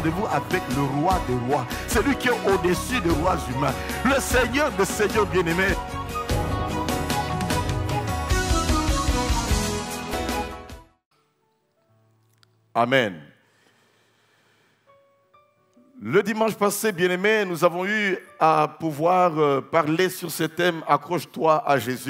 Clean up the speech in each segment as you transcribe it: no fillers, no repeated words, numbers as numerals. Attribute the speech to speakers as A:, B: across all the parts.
A: rendez-vous avec le roi des rois, celui qui est au-dessus des rois humains, le Seigneur des seigneurs bien-aimés. Amen. Le dimanche passé, bien-aimés, nous avons eu à pouvoir parler sur ce thème « Accroche-toi à Jésus ».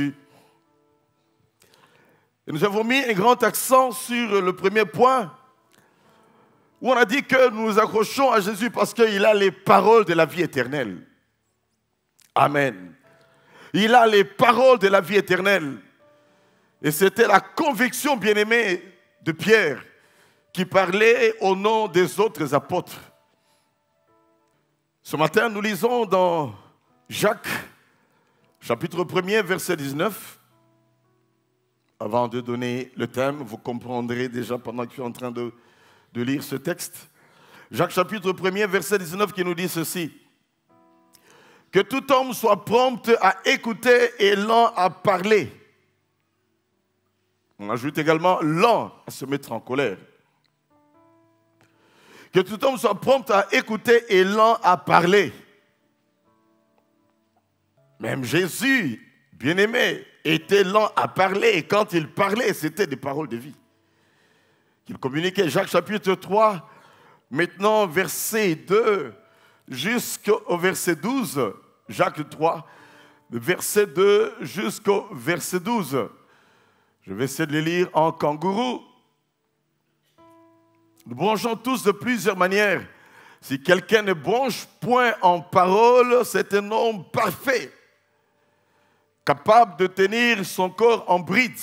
A: Et nous avons mis un grand accent sur le premier point, où on a dit que nous nous accrochons à Jésus parce qu'il a les paroles de la vie éternelle. Amen. Il a les paroles de la vie éternelle. Et c'était la conviction, bien-aimée, de Pierre, qui parlait au nom des autres apôtres. Ce matin, nous lisons dans Jacques, chapitre 1er, verset 19. Avant de donner le thème, vous comprendrez déjà pendant que je suis en train de lire ce texte. Jacques, chapitre 1er, verset 19, qui nous dit ceci. Que tout homme soit prompt à écouter et lent à parler. On ajoute également lent à se mettre en colère. Que tout homme soit prompt à écouter et lent à parler. Même Jésus, bien-aimé, était lent à parler. Et quand il parlait, c'était des paroles de vie qu'il communiquait. Jacques chapitre 3, maintenant verset 2 jusqu'au verset 12. Jacques 3, verset 2 jusqu'au verset 12. Je vais essayer de les lire en kangourou. Nous bronchons tous de plusieurs manières. Si quelqu'un ne bronche point en parole, c'est un homme parfait, capable de tenir son corps en bride.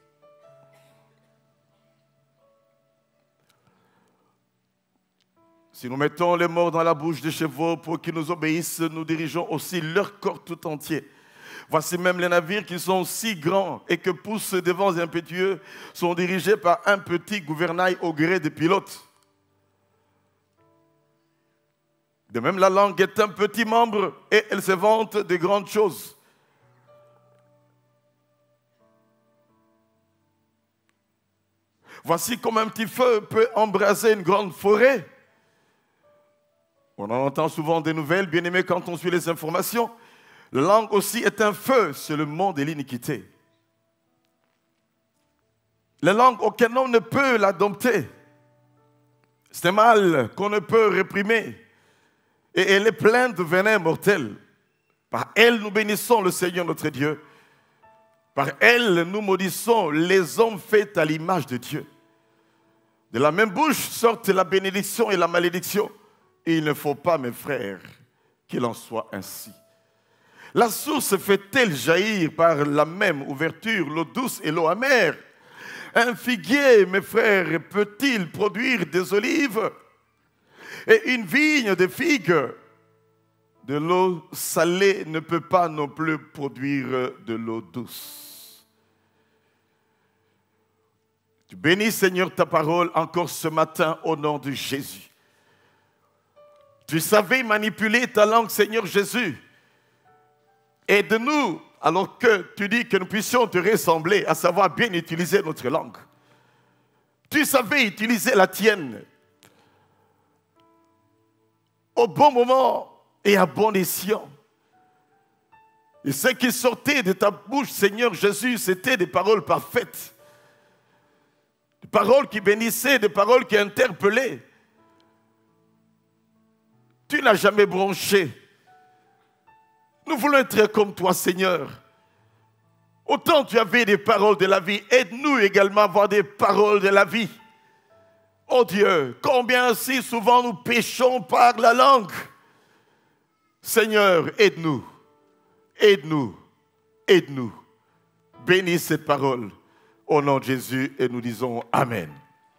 A: Si nous mettons les morts dans la bouche des chevaux pour qu'ils nous obéissent, nous dirigeons aussi leur corps tout entier. Voici même les navires qui sont si grands et que poussent des vents impétueux sont dirigés par un petit gouvernail au gré des pilotes. De même, la langue est un petit membre et elle se vante de grandes choses. Voici comme un petit feu peut embraser une grande forêt. On en entend souvent des nouvelles, bien aimés, quand on suit les informations. La langue aussi est un feu sur le monde de l'iniquité. La langue, aucun homme ne peut la dompter. C'est un mal qu'on ne peut réprimer. Et elle est pleine de venin mortel. Par elle, nous bénissons le Seigneur notre Dieu. Par elle, nous maudissons les hommes faits à l'image de Dieu. De la même bouche sortent la bénédiction et la malédiction. Et il ne faut pas, mes frères, qu'il en soit ainsi. La source fait-elle jaillir par la même ouverture l'eau douce et l'eau amère? Un figuier, mes frères, peut-il produire des olives? Et une vigne de figues? De l'eau salée ne peut pas non plus produire de l'eau douce. Tu bénis, Seigneur, ta parole encore ce matin au nom de Jésus. Tu savais manipuler ta langue, Seigneur Jésus. Aide-nous, alors que tu dis que nous puissions te ressembler, à savoir bien utiliser notre langue. Tu savais utiliser la tienne au bon moment et à bon escient. Et ce qui sortait de ta bouche, Seigneur Jésus, c'était des paroles parfaites. Des paroles qui bénissaient, des paroles qui interpellaient. Tu n'as jamais bronché. Nous voulons être comme toi, Seigneur. Autant tu avais des paroles de la vie, aide-nous également à avoir des paroles de la vie. Oh Dieu, combien si souvent nous péchons par la langue. Seigneur, aide-nous, aide-nous, aide-nous. Bénis cette parole au nom de Jésus et nous disons Amen.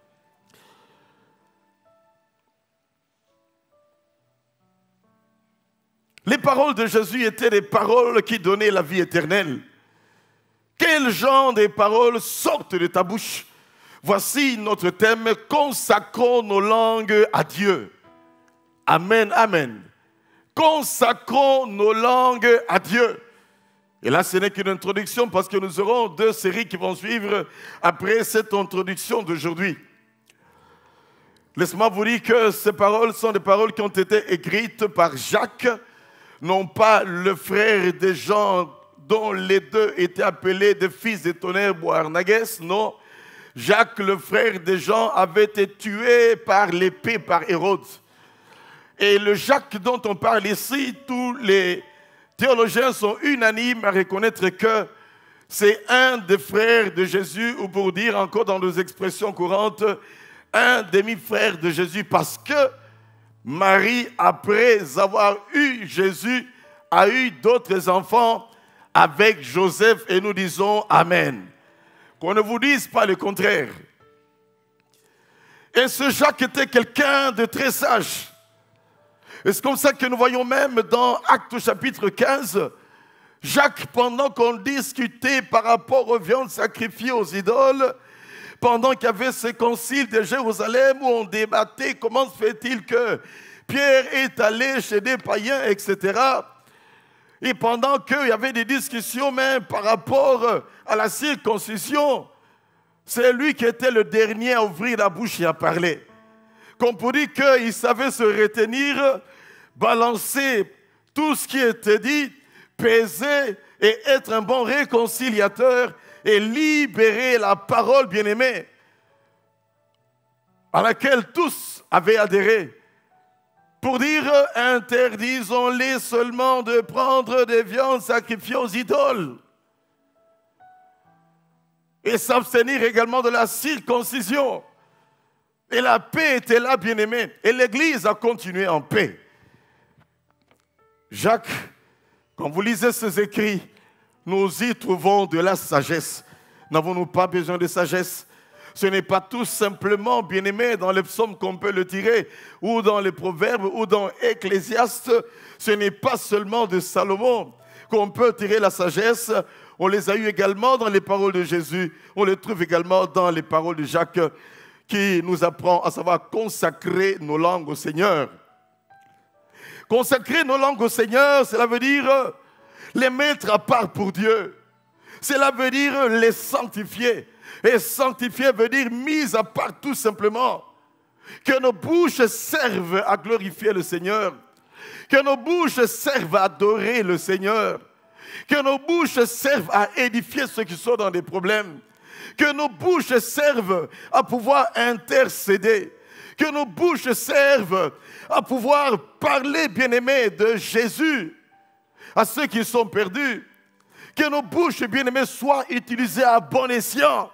A: Les paroles de Jésus étaient des paroles qui donnaient la vie éternelle. Quel genre de paroles sortent de ta bouche? Voici notre thème, consacrons nos langues à Dieu. Amen, amen. Consacrons nos langues à Dieu. Et là, ce n'est qu'une introduction parce que nous aurons 2 séries qui vont suivre après cette introduction d'aujourd'hui. Laisse-moi vous dire que ces paroles sont des paroles qui ont été écrites par Jacques, non pas le frère des gens dont les deux étaient appelés des fils des tonnerres Boanerges, non. Jacques, le frère des gens, avait été tué par l'épée par Hérode. Et le Jacques dont on parle ici, tous les théologiens sont unanimes à reconnaître que c'est un des frères de Jésus, ou pour dire encore dans nos expressions courantes, un demi-frère de Jésus, parce que Marie, après avoir eu Jésus, a eu d'autres enfants avec Joseph, et nous disons Amen. Qu'on ne vous dise pas le contraire. Et ce Jacques était quelqu'un de très sage. Et c'est comme ça que nous voyons même dans Actes chapitre 15, Jacques, pendant qu'on discutait par rapport aux viandes sacrifiées aux idoles, pendant qu'il y avait ce concile de Jérusalem où on débattait comment se fait-il que Pierre est allé chez des païens, etc. Et pendant qu'il y avait des discussions même par rapport à la circoncision, c'est lui qui était le dernier à ouvrir la bouche et à parler. Qu'on peut dire qu'il savait se retenir, balancer tout ce qui était dit, peser et être un bon réconciliateur et libérer la parole bien-aimée à laquelle tous avaient adhéré. Pour dire, interdisons-les seulement de prendre des viandes sacrifiées aux idoles et s'abstenir également de la circoncision. Et la paix était là, bien-aimé. Et l'Église a continué en paix. Jacques, quand vous lisez ces écrits, nous y trouvons de la sagesse. N'avons-nous pas besoin de sagesse? Ce n'est pas tout simplement, bien-aimé, dans les psaumes qu'on peut le tirer, ou dans les proverbes, ou dans Ecclésiaste. Ce n'est pas seulement de Salomon qu'on peut tirer la sagesse. On les a eus également dans les paroles de Jésus. On les trouve également dans les paroles de Jacques, qui nous apprend à savoir consacrer nos langues au Seigneur. Consacrer nos langues au Seigneur, cela veut dire les mettre à part pour Dieu. Cela veut dire les sanctifier. Et sanctifier veut dire mise à part tout simplement. Que nos bouches servent à glorifier le Seigneur. Que nos bouches servent à adorer le Seigneur. Que nos bouches servent à édifier ceux qui sont dans des problèmes. Que nos bouches servent à pouvoir intercéder. Que nos bouches servent à pouvoir parler, bien-aimés, de Jésus à ceux qui sont perdus. Que nos bouches, bien-aimés, soient utilisées à bon escient.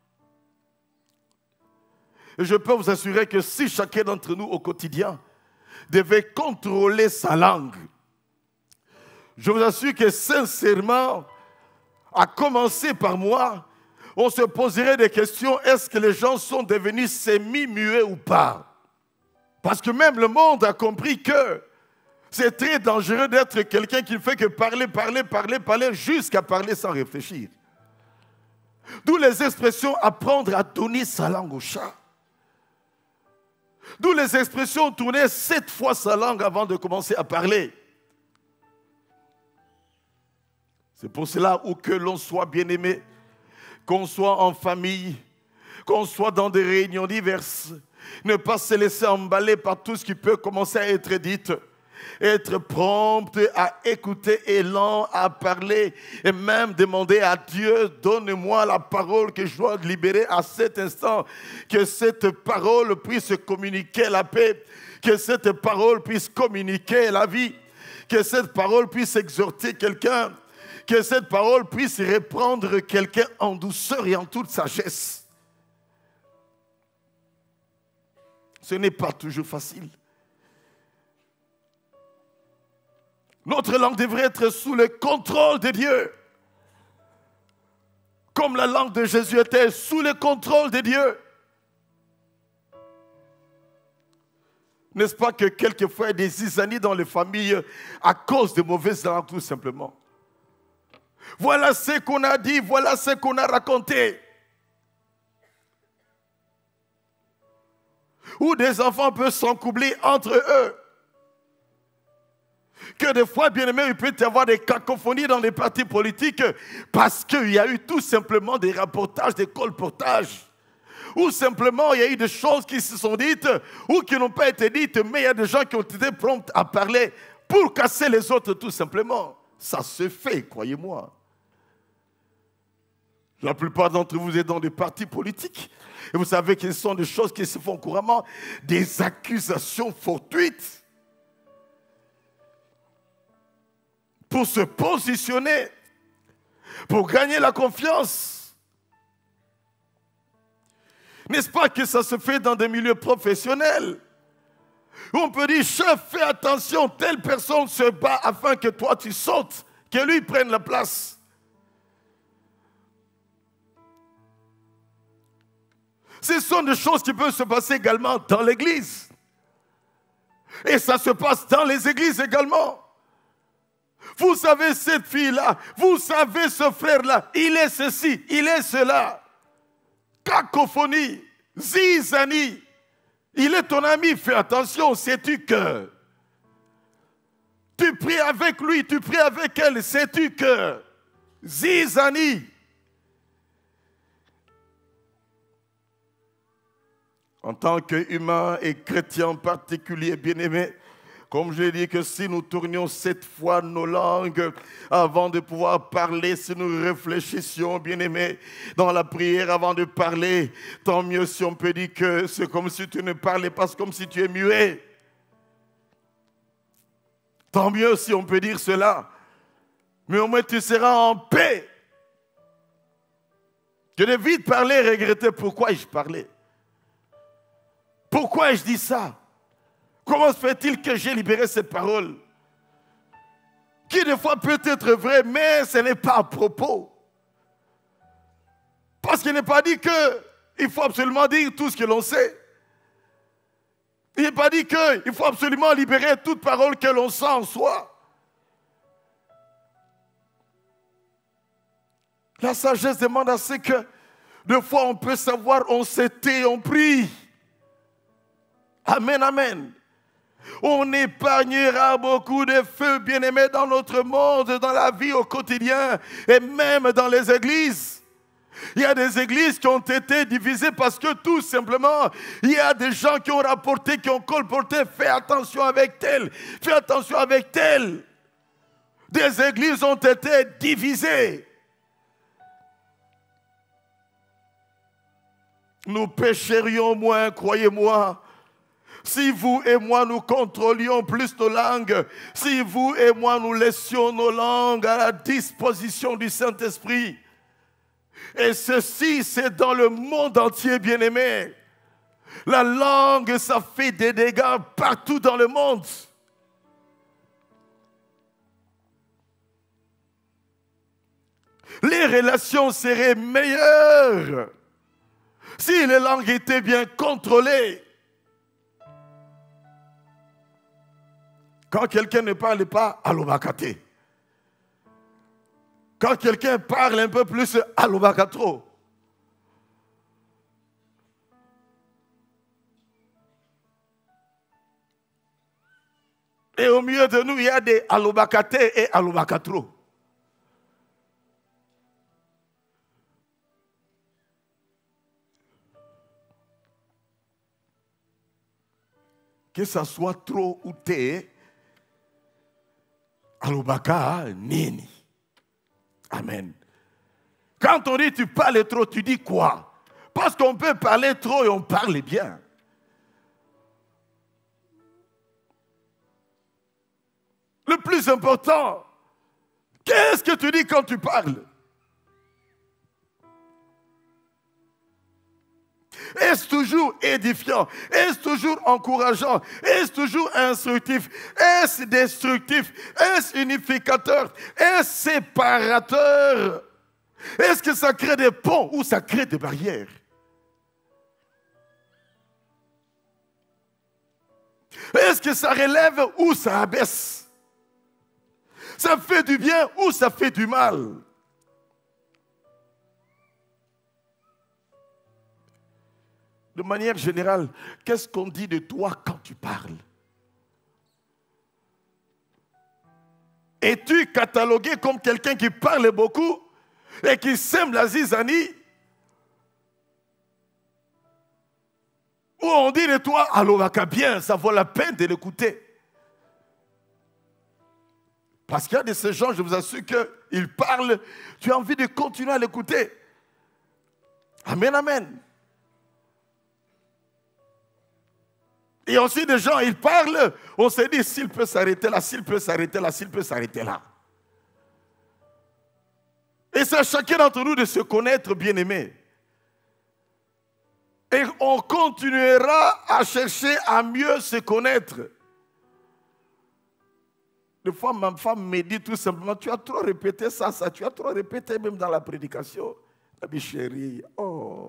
A: Et je peux vous assurer que si chacun d'entre nous au quotidien devait contrôler sa langue, je vous assure que sincèrement, à commencer par moi, on se poserait des questions, est-ce que les gens sont devenus semi-muets ou pas? Parce que même le monde a compris que c'est très dangereux d'être quelqu'un qui ne fait que parler, jusqu'à parler sans réfléchir. D'où les expressions apprendre à donner sa langue au chat. D'où les expressions tourner 7 fois sa langue avant de commencer à parler. C'est pour cela où que l'on soit bien-aimé, qu'on soit en famille, qu'on soit dans des réunions diverses, ne pas se laisser emballer par tout ce qui peut commencer à être dit, être prompt à écouter et lent à parler, et même demander à Dieu, donne-moi la parole que je dois libérer à cet instant, que cette parole puisse communiquer la paix, que cette parole puisse communiquer la vie, que cette parole puisse exhorter quelqu'un, que cette parole puisse reprendre quelqu'un en douceur et en toute sagesse. Ce n'est pas toujours facile. Notre langue devrait être sous le contrôle de Dieu. Comme la langue de Jésus était sous le contrôle de Dieu. N'est-ce pas que quelquefois il y a des zizanies dans les familles à cause de mauvaises langues tout simplement. Voilà ce qu'on a dit, voilà ce qu'on a raconté. Où des enfants peuvent s'encoubler entre eux. Que des fois, bien aimé, il peut y avoir des cacophonies dans les partis politiques parce qu'il y a eu tout simplement des rapportages, des colportages. ou simplement il y a eu des choses qui se sont dites ou qui n'ont pas été dites, mais il y a des gens qui ont été prompts à parler pour casser les autres tout simplement. Ça se fait, croyez-moi. La plupart d'entre vous êtes dans des partis politiques et vous savez que ce sont des choses qui se font couramment, des accusations fortuites pour se positionner, pour gagner la confiance. N'est-ce pas que ça se fait dans des milieux professionnels? On peut dire, chef, fais attention, telle personne se bat afin que toi tu sautes, que lui prenne la place. Ce sont des choses qui peuvent se passer également dans l'église. Et ça se passe dans les églises également. Vous savez cette fille-là, vous savez ce frère-là, il est ceci, il est cela. Cacophonie, zizanie. Il est ton ami, fais attention, sais-tu que tu pries avec lui, tu pries avec elle, sais-tu que zizanie. En tant qu'humains et chrétiens en particulier, bien-aimés, comme je l'ai dit, que si nous tournions cette fois nos langues avant de pouvoir parler, si nous réfléchissions, bien-aimés, dans la prière avant de parler, tant mieux si on peut dire que c'est comme si tu ne parlais pas, c'est comme si tu es muet. Tant mieux si on peut dire cela. Mais au moins tu seras en paix. Que de vite parler et regretter pourquoi ai-je parlé. Pourquoi ai-je dit ça? Comment se fait-il que j'ai libéré cette parole? Qui des fois peut être vraie, mais ce n'est pas à propos. Parce qu'il n'est pas dit qu'il faut absolument dire tout ce que l'on sait. Il n'est pas dit qu'il faut absolument libérer toute parole que l'on sent en soi. La sagesse demande à ce que, des fois, on peut savoir, on se tait, on prie. Amen, amen. On épargnera beaucoup de feux, bien-aimés, dans notre monde, dans la vie au quotidien et même dans les églises. Il y a des églises qui ont été divisées parce que tout simplement, il y a des gens qui ont rapporté, qui ont colporté, fais attention avec tel, fais attention avec tel. Des églises ont été divisées. Nous pécherions moins, croyez-moi. Si vous et moi, nous contrôlions plus nos langues, si vous et moi, nous laissions nos langues à la disposition du Saint-Esprit, et ceci, c'est dans le monde entier, bien-aimé. La langue, ça fait des dégâts partout dans le monde. Les relations seraient meilleures si les langues étaient bien contrôlées. Quand quelqu'un ne parle pas, alobakate. Quand quelqu'un parle un peu plus, alobakatro. Et au milieu de nous, il y a des alobakate et alobakatro. Que ça soit trop ou té, alobaka nini. Amen. Quand on dit tu parles trop, tu dis quoi? Parce qu'on peut parler trop et on parle bien. Le plus important, qu'est-ce que tu dis quand tu parles? Est-ce toujours édifiant? Est-ce toujours encourageant? Est-ce toujours instructif? Est-ce destructif? Est-ce unificateur? Est-ce séparateur? Est-ce que ça crée des ponts ou ça crée des barrières? Est-ce que ça relève ou ça abaisse? Ça fait du bien ou ça fait du mal? De manière générale, qu'est-ce qu'on dit de toi quand tu parles? Es-tu catalogué comme quelqu'un qui parle beaucoup et qui sème la zizanie? Où on dit de toi, alors bien, ça vaut la peine de l'écouter. Parce qu'il y a de ces gens, je vous assure qu'ils parlent, tu as envie de continuer à l'écouter. Amen, amen. Et aussi des gens, ils parlent, on se dit s'il peut s'arrêter là, s'il peut s'arrêter là, s'il peut s'arrêter là. Et c'est à chacun d'entre nous de se connaître, bien-aimé. Et on continuera à chercher à mieux se connaître. Des fois, ma femme me dit tout simplement, tu as trop répété ça, tu as trop répété même dans la prédication. La vie chérie, oh.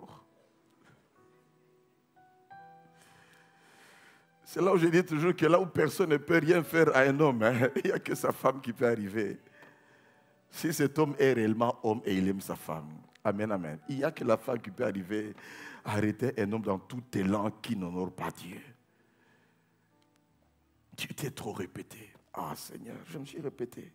A: C'est là où je dis toujours que là où personne ne peut rien faire à un homme, hein, il n'y a que sa femme qui peut arriver. Si cet homme est réellement homme et il aime sa femme. Amen, amen. Il n'y a que la femme qui peut arriver à arrêter un homme dans tout élan qui n'honore pas Dieu. Tu t'es trop répété. Ah Seigneur, je me suis répété.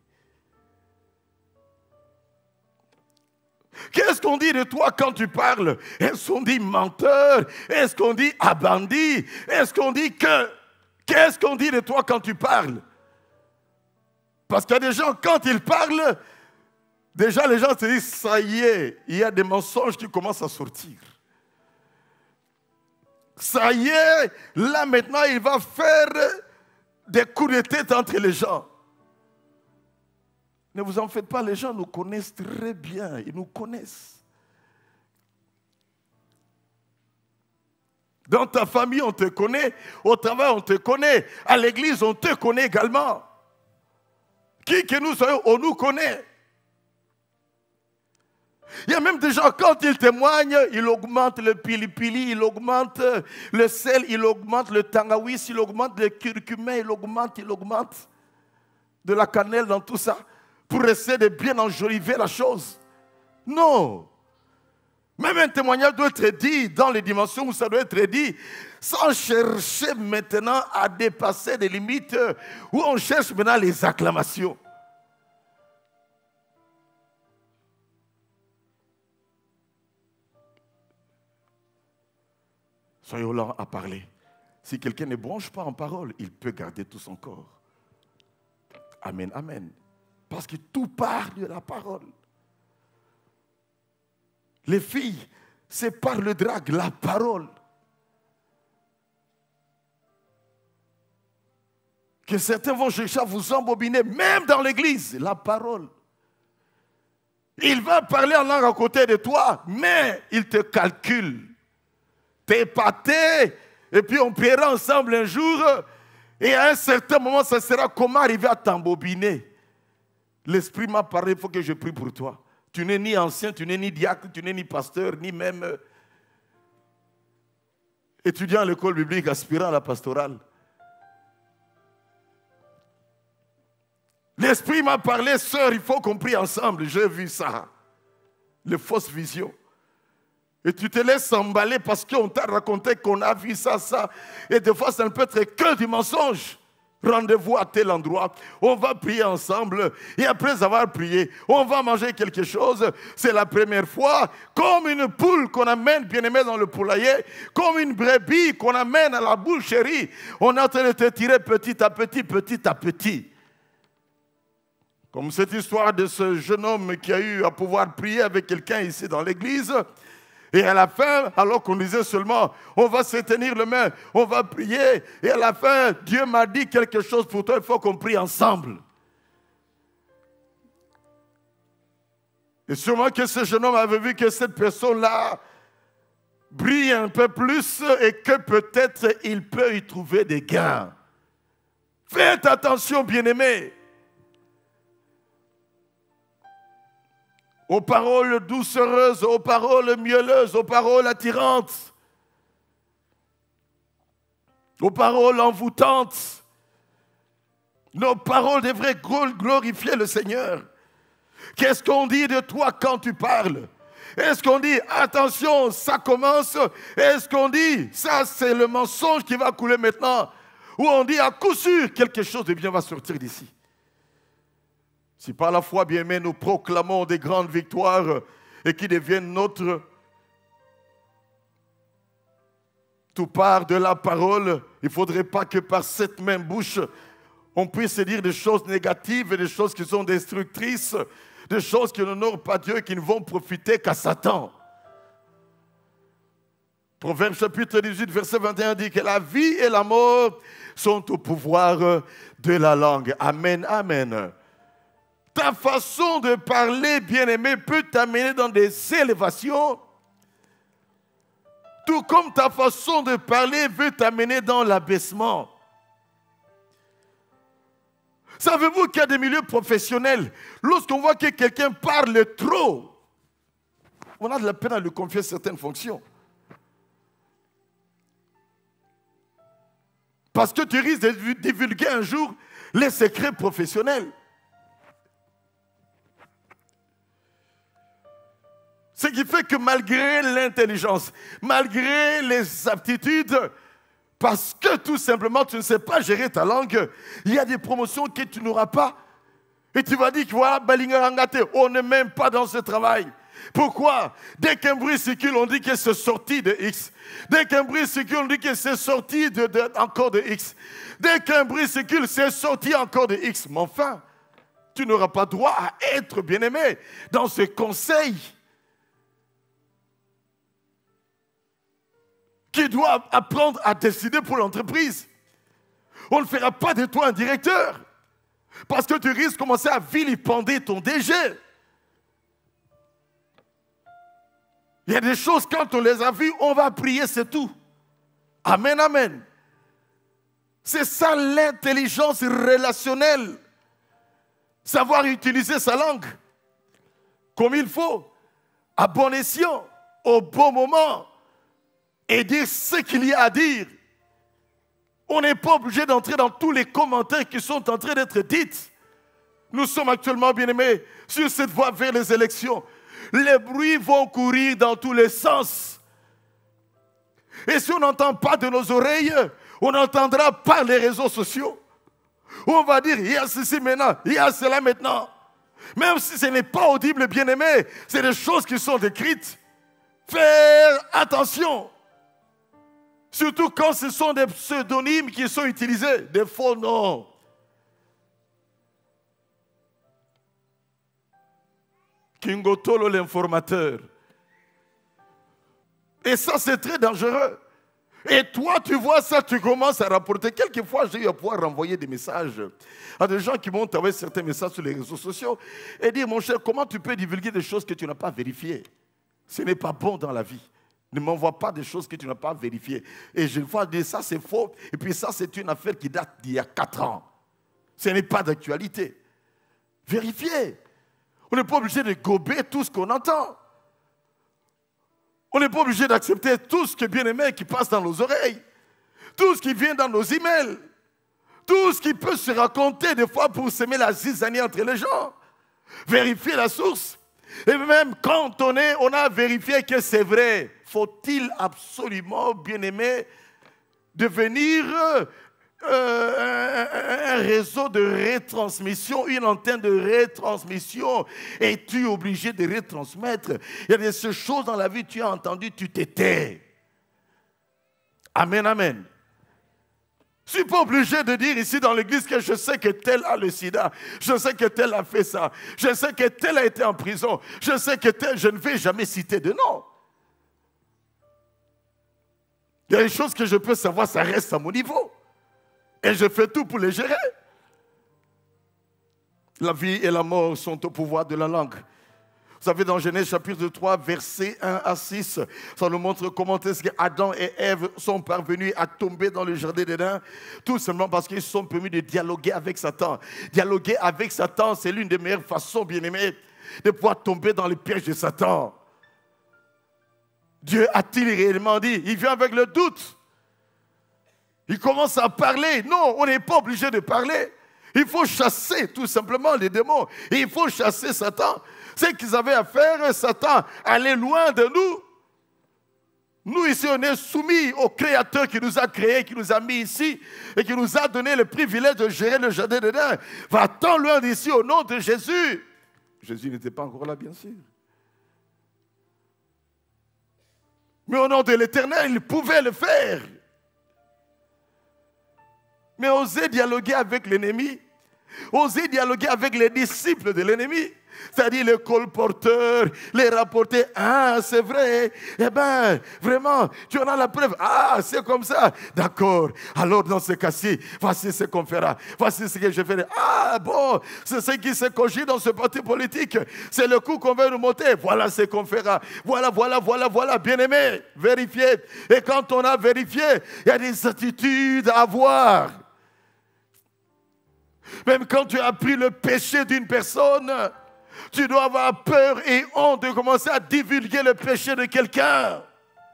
A: Qu'est-ce qu'on dit de toi quand tu parles? Est-ce qu'on dit menteur? Est-ce qu'on dit bandit? Est-ce qu'on dit que? Qu'est-ce qu'on dit de toi quand tu parles? Parce qu'il y a des gens, quand ils parlent, déjà les gens se disent, ça y est, il y a des mensonges qui commencent à sortir. Ça y est, là maintenant, il va faire des coups de tête entre les gens. Ne vous en faites pas, les gens nous connaissent très bien, ils nous connaissent. Dans ta famille, on te connaît, au travail, on te connaît, à l'église, on te connaît également. Qui que nous soyons, on nous connaît. Il y a même des gens, quand ils témoignent, ils augmentent le pili-pili, ils augmentent le sel, ils augmentent le tangawis, ils augmentent le curcuma, ils augmentent de la cannelle dans tout ça, pour essayer de bien enjoliver la chose. Non. Même un témoignage doit être dit dans les dimensions où ça doit être dit, sans chercher maintenant à dépasser des limites où on cherche maintenant les acclamations. Soyons lents à parler. Si quelqu'un ne bronche pas en parole, il peut garder tout son corps. Amen, amen. Parce que tout part de la parole. Les filles, c'est par le drague, la parole. Que certains vont chercher à vous embobiner, même dans l'église, la parole. Il va parler en langue à côté de toi, mais il te calcule. T'es épaté, et puis on priera ensemble un jour, et à un certain moment, ça sera comment arriver à t'embobiner. L'Esprit m'a parlé, il faut que je prie pour toi. Tu n'es ni ancien, tu n'es ni diacre, tu n'es ni pasteur, ni même étudiant à l'école biblique, aspirant à la pastorale. L'Esprit m'a parlé, sœur, il faut qu'on prie ensemble. J'ai vu ça, les fausses visions. Et tu te laisses emballer parce qu'on t'a raconté qu'on a vu ça. Et des fois, ça ne peut être que du mensonge. Rendez-vous à tel endroit, on va prier ensemble. Et après avoir prié, on va manger quelque chose. C'est la première fois, comme une poule qu'on amène, bien-aimé, dans le poulailler, comme une brebis qu'on amène à la boucherie. On est en train de te tirer petit à petit, petit à petit. Comme cette histoire de ce jeune homme qui a eu à pouvoir prier avec quelqu'un ici dans l'église. Et à la fin, alors qu'on disait seulement, on va se tenir les mains, on va prier. Et à la fin, Dieu m'a dit quelque chose pour toi, il faut qu'on prie ensemble. Et sûrement que ce jeune homme avait vu que cette personne-là brille un peu plus et que peut-être il peut y trouver des gains. Faites attention, bien-aimés. Aux paroles doucereuses, aux paroles mielleuses, aux paroles attirantes, aux paroles envoûtantes. Nos paroles devraient glorifier le Seigneur. Qu'est-ce qu'on dit de toi quand tu parles? Est-ce qu'on dit, attention, ça commence? Est-ce qu'on dit, ça c'est le mensonge qui va couler maintenant? Ou on dit, à coup sûr, quelque chose de bien va sortir d'ici? Si par la foi, bien aimé, nous proclamons des grandes victoires et qui deviennent Tout part de la parole. Il ne faudrait pas que par cette même bouche, on puisse dire des choses négatives et des choses qui sont destructrices, des choses qui n'honorent pas Dieu et qui ne vont profiter qu'à Satan. Proverbe chapitre 18, verset 21 dit que la vie et la mort sont au pouvoir de la langue. Amen, amen. Ta façon de parler, bien-aimé, peut t'amener dans des élévations, tout comme ta façon de parler veut t'amener dans l'abaissement. Savez-vous qu'il y a des milieux professionnels, lorsqu'on voit que quelqu'un parle trop, on a de la peine à lui confier certaines fonctions. Parce que tu risques de divulguer un jour les secrets professionnels. Ce qui fait que malgré l'intelligence, malgré les aptitudes, parce que tout simplement tu ne sais pas gérer ta langue, il y a des promotions que tu n'auras pas. Et tu vas dire que voilà, on n'est même pas dans ce travail. Pourquoi? Dès qu'un bruit circule, on dit que c'est sorti de X. Dès qu'un bruit circule, on dit que c'est sorti encore de X. Dès qu'un bruit circule, c'est sorti encore de X. Mais enfin, tu n'auras pas droit à être bien-aimé dans ce conseil qui doit apprendre à décider pour l'entreprise. On ne fera pas de toi un directeur parce que tu risques de commencer à vilipender ton DG. Il y a des choses, quand on les a vues, on va prier, c'est tout. Amen, amen. C'est ça l'intelligence relationnelle. Savoir utiliser sa langue comme il faut, à bon escient, au bon moment, et dire ce qu'il y a à dire. On n'est pas obligé d'entrer dans tous les commentaires qui sont en train d'être dits. Nous sommes actuellement, bien-aimés, sur cette voie vers les élections. Les bruits vont courir dans tous les sens. Et si on n'entend pas de nos oreilles, on entendra par les réseaux sociaux. On va dire, il y a ceci maintenant, il y a cela maintenant. Même si ce n'est pas audible, bien-aimé, c'est des choses qui sont décrites. Faire attention. Surtout quand ce sont des pseudonymes qui sont utilisés, des faux noms. Kingotolo l'informateur. Et ça, c'est très dangereux. Et toi, tu vois ça, tu commences à rapporter. Quelquefois, j'ai eu à pouvoir renvoyer des messages à des gens qui m'ont envoyé certains messages sur les réseaux sociaux et dire, mon cher, comment tu peux divulguer des choses que tu n'as pas vérifiées? Ce n'est pas bon dans la vie. Ne m'envoie pas des choses que tu n'as pas vérifiées. Et je vois dire ça, c'est faux. Et puis ça, c'est une affaire qui date d'il y a 4 ans. Ce n'est pas d'actualité. Vérifiez. On n'est pas obligé de gober tout ce qu'on entend. On n'est pas obligé d'accepter tout ce qui est bien-aimé qui passe dans nos oreilles. Tout ce qui vient dans nos emails. Tout ce qui peut se raconter des fois pour semer la zizanie entre les gens. Vérifiez la source. Et même quand on a vérifié que c'est vrai, faut-il absolument, bien-aimé, devenir un réseau de retransmission, une antenne de retransmission? Es-tu obligé de retransmettre? Il y a des choses dans la vie, tu as entendu, tu t'étais. Amen, amen. Je ne suis pas obligé de dire ici dans l'église que je sais que tel a le sida, je sais que tel a fait ça, je sais que tel a été en prison, je sais que tel, je ne vais jamais citer de nom. Il y a des choses que je peux savoir, ça reste à mon niveau. Et je fais tout pour les gérer. La vie et la mort sont au pouvoir de la langue. Vous savez, dans Genèse chapitre 3, versets 1 à 6, ça nous montre comment est-ce que Adam et Ève sont parvenus à tomber dans le jardin d'Éden, tout simplement parce qu'ils se sont permis de dialoguer avec Satan. Dialoguer avec Satan, c'est l'une des meilleures façons, bien-aimés, de pouvoir tomber dans les pièges de Satan. Dieu a-t-il réellement dit? Il vient avec le doute. Il commence à parler. Non, on n'est pas obligé de parler. Il faut chasser tout simplement les démons. Et il faut chasser Satan. Ce qu'ils avaient à faire, Satan allait loin de nous. Nous ici, on est soumis au Créateur qui nous a créés, qui nous a mis ici et qui nous a donné le privilège de gérer le jardin d'Éden. Va-t'en loin d'ici au nom de Jésus. Jésus n'était pas encore là, bien sûr. Mais au nom de l'Éternel, il pouvait le faire. Mais oser dialoguer avec l'ennemi, oser dialoguer avec les disciples de l'ennemi, c'est-à-dire les colporteurs, les rapporter. Ah, c'est vrai. Eh bien, vraiment, tu en as la preuve. Ah, c'est comme ça. D'accord. Alors, dans ce cas-ci, voici ce qu'on fera. Voici ce que je ferai. Ah, bon, c'est ce qui se cogite dans ce parti politique. C'est le coup qu'on veut nous monter. Voilà ce qu'on fera. Voilà. Bien-aimé, vérifiez. Et quand on a vérifié, il y a des attitudes à avoir. Même quand tu as appris le péché d'une personne, tu dois avoir peur et honte de commencer à divulguer le péché de quelqu'un.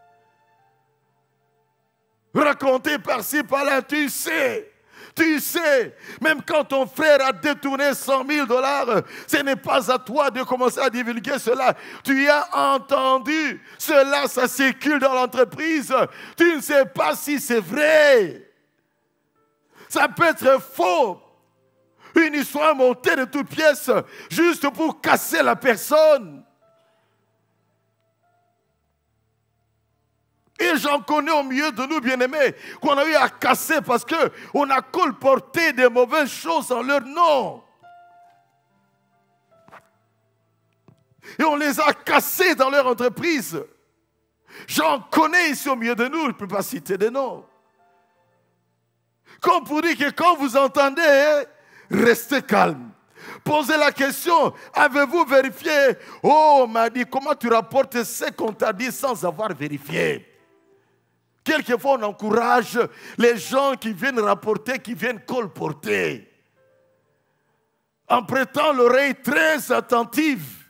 A: Raconter par-ci, par-là, tu sais, même quand ton frère a détourné 100 000 $, ce n'est pas à toi de commencer à divulguer cela. Tu as entendu, cela, ça circule dans l'entreprise. Tu ne sais pas si c'est vrai. Ça peut être faux. Une histoire montée de toutes pièces, juste pour casser la personne. Et j'en connais au milieu de nous, bien-aimés, qu'on a eu à casser parce qu'on a colporté des mauvaises choses en leur nom. Et on les a cassés dans leur entreprise. J'en connais ici au milieu de nous, je ne peux pas citer des noms. Comme pour dire que quand vous entendez, restez calme. Posez la question, avez-vous vérifié? Oh, on m'a dit, comment tu rapportes ce qu'on t'a dit sans avoir vérifié? Quelquefois, on encourage les gens qui viennent rapporter, qui viennent colporter, en prêtant l'oreille très attentive,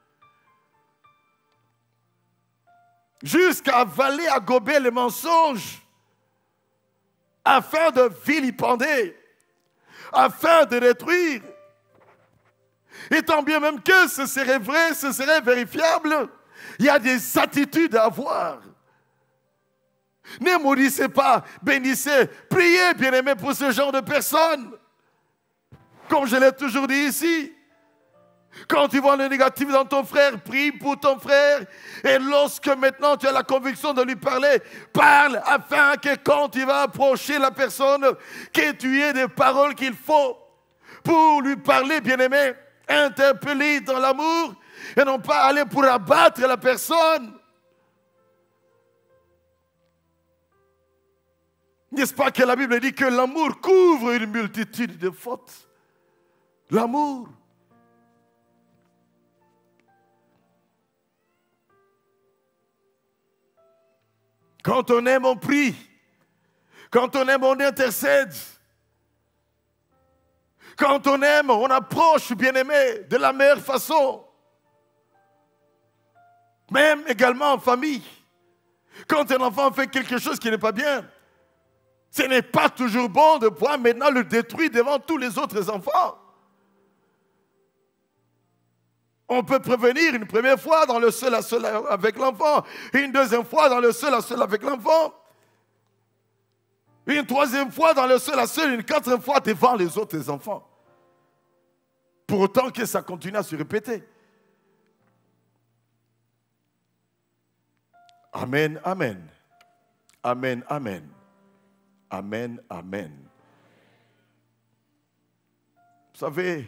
A: jusqu'à avaler, à gober les mensonges, afin de vilipender, afin de détruire. Et tant bien même que ce serait vrai, ce serait vérifiable, il y a des attitudes à avoir. Ne maudissez pas, bénissez, priez, bien-aimés, pour ce genre de personnes. Comme je l'ai toujours dit ici, quand tu vois le négatif dans ton frère, prie pour ton frère. Et lorsque maintenant tu as la conviction de lui parler, parle afin que quand tu vas approcher la personne, que tu aies des paroles qu'il faut pour lui parler, bien-aimé, interpeller dans l'amour et non pas aller pour abattre la personne. N'est-ce pas que la Bible dit que l'amour couvre une multitude de fautes? L'amour. Quand on aime, on prie. Quand on aime, on intercède. Quand on aime, on approche, bien-aimé, de la meilleure façon. Même également en famille. Quand un enfant fait quelque chose qui n'est pas bien, ce n'est pas toujours bon de pouvoir maintenant le détruire devant tous les autres enfants. On peut prévenir une première fois dans le seul à seul avec l'enfant, une deuxième fois dans le seul à seul avec l'enfant, une troisième fois dans le seul à seul, une quatrième fois devant les autres enfants. Pour autant que ça continue à se répéter. Amen, amen. Amen, amen. Amen, amen. Vous savez,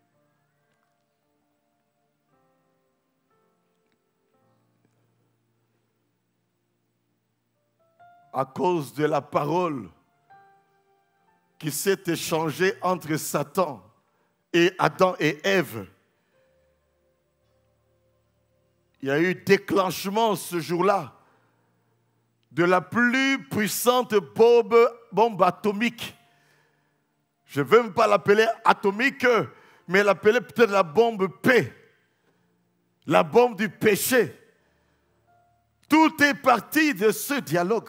A: à cause de la parole qui s'est échangée entre Satan et Adam et Ève, il y a eu déclenchement ce jour-là de la plus puissante bombe atomique. Je ne veux même pas l'appeler atomique, mais l'appeler peut-être la bombe P, la bombe du péché. Tout est parti de ce dialogue.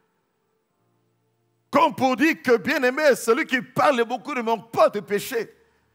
A: Comme pour dire que, bien-aimé, celui qui parle beaucoup ne manque pas de péché.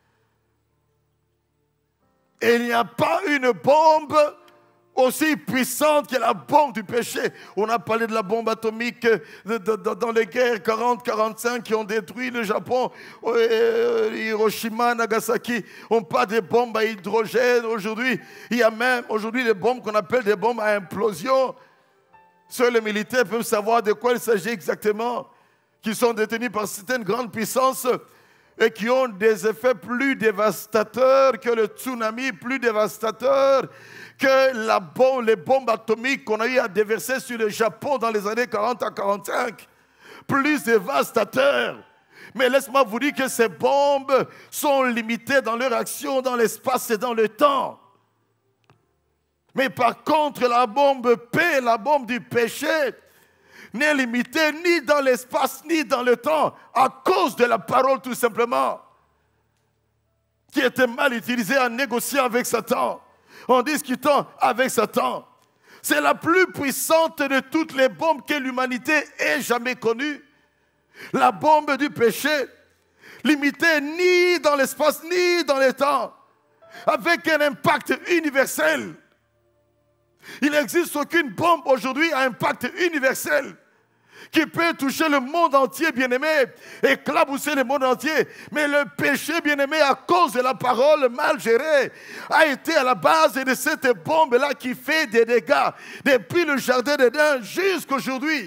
A: Et il n'y a pas une bombe aussi puissante que la bombe du péché. On a parlé de la bombe atomique dans les guerres 40-45 qui ont détruit le Japon, Hiroshima, Nagasaki. On parle des bombes à hydrogène aujourd'hui. Il y a même aujourd'hui des bombes qu'on appelle des bombes à implosion. Seuls les militaires peuvent savoir de quoi il s'agit exactement, qui sont détenus par certaines grandes puissances et qui ont des effets plus dévastateurs que le tsunami, plus dévastateurs que les bombes atomiques qu'on a eu à déverser sur le Japon dans les années 40 à 45. Plus dévastateurs. Mais laisse-moi vous dire que ces bombes sont limitées dans leur action dans l'espace et dans le temps. Mais par contre, la bombe P, la bombe du péché, n'est limitée ni dans l'espace ni dans le temps à cause de la parole tout simplement, qui était mal utilisée en négociant avec Satan, en discutant avec Satan. C'est la plus puissante de toutes les bombes que l'humanité ait jamais connues. La bombe du péché, limitée ni dans l'espace ni dans le temps, avec un impact universel. Il n'existe aucune bombe aujourd'hui à impact universel qui peut toucher le monde entier, bien-aimé, éclabousser le monde entier. Mais le péché, bien-aimé, à cause de la parole mal gérée, a été à la base de cette bombe-là qui fait des dégâts depuis le jardin d'Éden jusqu'à aujourd'hui.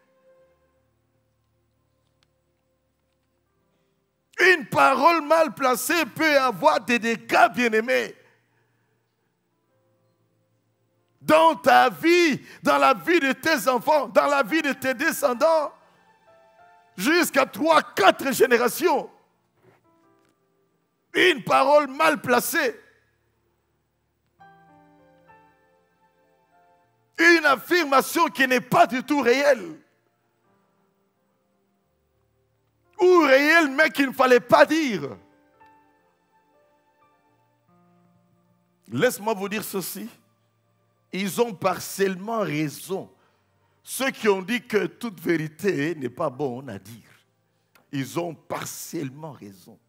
A: Une parole mal placée peut avoir des dégâts, bien-aimés. Dans ta vie, dans la vie de tes enfants, dans la vie de tes descendants, jusqu'à 3, 4 générations. Une parole mal placée. Une affirmation qui n'est pas du tout réelle. Ou réelle, mais qu'il ne fallait pas dire. Laisse-moi vous dire ceci. Ils ont partiellement raison. Ceux qui ont dit que toute vérité n'est pas bonne à dire. Ils ont partiellement raison.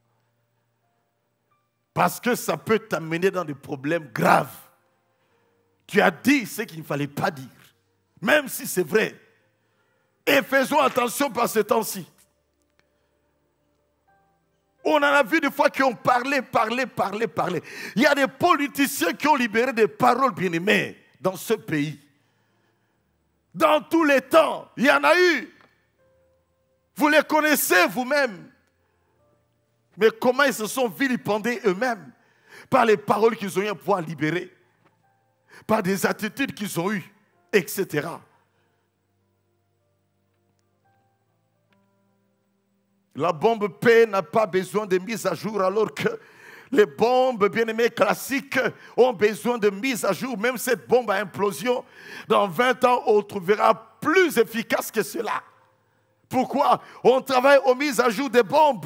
A: Parce que ça peut t'amener dans des problèmes graves. Tu as dit ce qu'il ne fallait pas dire. Même si c'est vrai. Et faisons attention par ce temps-ci. On en a vu des fois qui ont parlé. Il y a des politiciens qui ont libéré des paroles bien-aimées dans ce pays. Dans tous les temps, il y en a eu. Vous les connaissez vous-même. Mais comment ils se sont vilipendés eux-mêmes par les paroles qu'ils ont eu à pouvoir libérer, par des attitudes qu'ils ont eues, etc. La bombe P n'a pas besoin de mise à jour alors que les bombes bien-aimées classiques ont besoin de mise à jour. Même cette bombe à implosion, dans 20 ans, on trouvera plus efficace que cela. Pourquoi? On travaille aux mises à jour des bombes.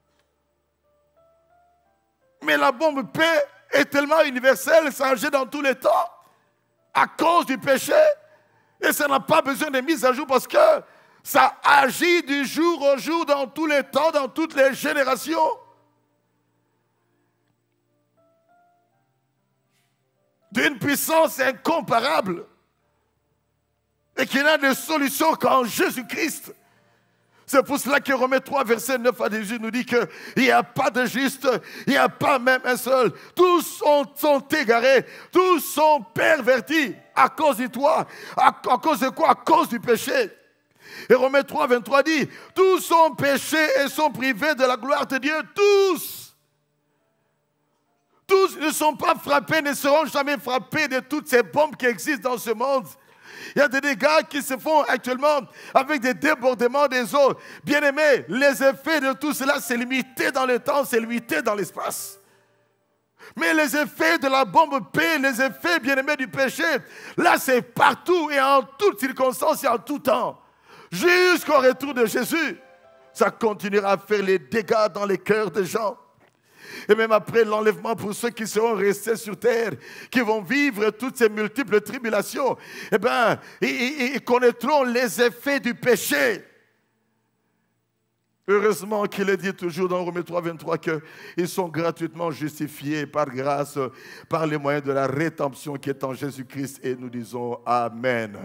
A: Mais la bombe P est tellement universelle, ça agit dans tous les temps, à cause du péché. Et ça n'a pas besoin de mise à jour parce que ça agit du jour au jour, dans tous les temps, dans toutes les générations. D'une puissance incomparable. Et qui n'a de solution qu'en Jésus-Christ. C'est pour cela que Romains 3, verset 9 à 18 nous dit qu'il n'y a pas de juste, il n'y a pas même un seul. Tous sont égarés, tous sont pervertis à cause de toi. À cause de quoi? À cause du péché. Et Romains 3, 23 dit, tous sont péchés et sont privés de la gloire de Dieu, tous. Tous ne sont pas frappés, ne seront jamais frappés de toutes ces bombes qui existent dans ce monde. Il y a des dégâts qui se font actuellement avec des débordements des eaux. Bien-aimés, les effets de tout cela, c'est limité dans le temps, c'est limité dans l'espace. Mais les effets de la bombe P, les effets, bien-aimés, du péché, là, c'est partout et en toutes circonstances et en tout temps. Jusqu'au retour de Jésus, ça continuera à faire les dégâts dans les cœurs des gens. Et même après l'enlèvement, pour ceux qui seront restés sur terre, qui vont vivre toutes ces multiples tribulations, eh bien, ils connaîtront les effets du péché. Heureusement qu'il est dit toujours dans Romains 3, 23 qu'ils sont gratuitement justifiés par grâce, par les moyens de la rédemption qui est en Jésus-Christ. Et nous disons Amen.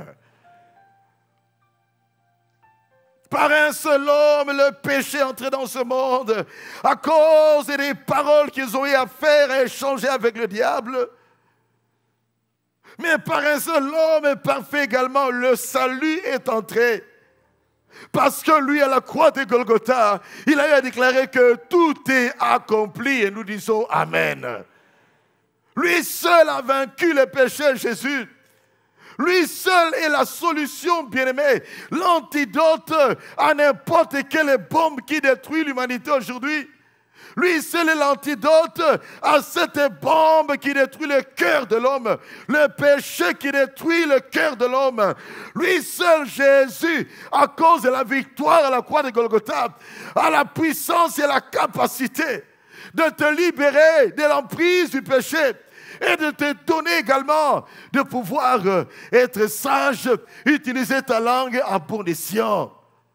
A: Par un seul homme, le péché est entré dans ce monde à cause des paroles qu'ils ont eu à faire et échanger avec le diable. Mais par un seul homme parfait également, le salut est entré. Parce que lui, à la croix de Golgotha, il a eu à déclarer que tout est accompli et nous disons Amen. Lui seul a vaincu les péchés, Jésus. Lui seul est la solution, bien-aimé, l'antidote à n'importe quelle bombe qui détruit l'humanité aujourd'hui. Lui seul est l'antidote à cette bombe qui détruit le cœur de l'homme, le péché qui détruit le cœur de l'homme. Lui seul, Jésus, à cause de la victoire à la croix de Golgotha, a la puissance et la capacité de te libérer de l'emprise du péché et de te donner également de pouvoir être sage, utiliser ta langue à bon escient.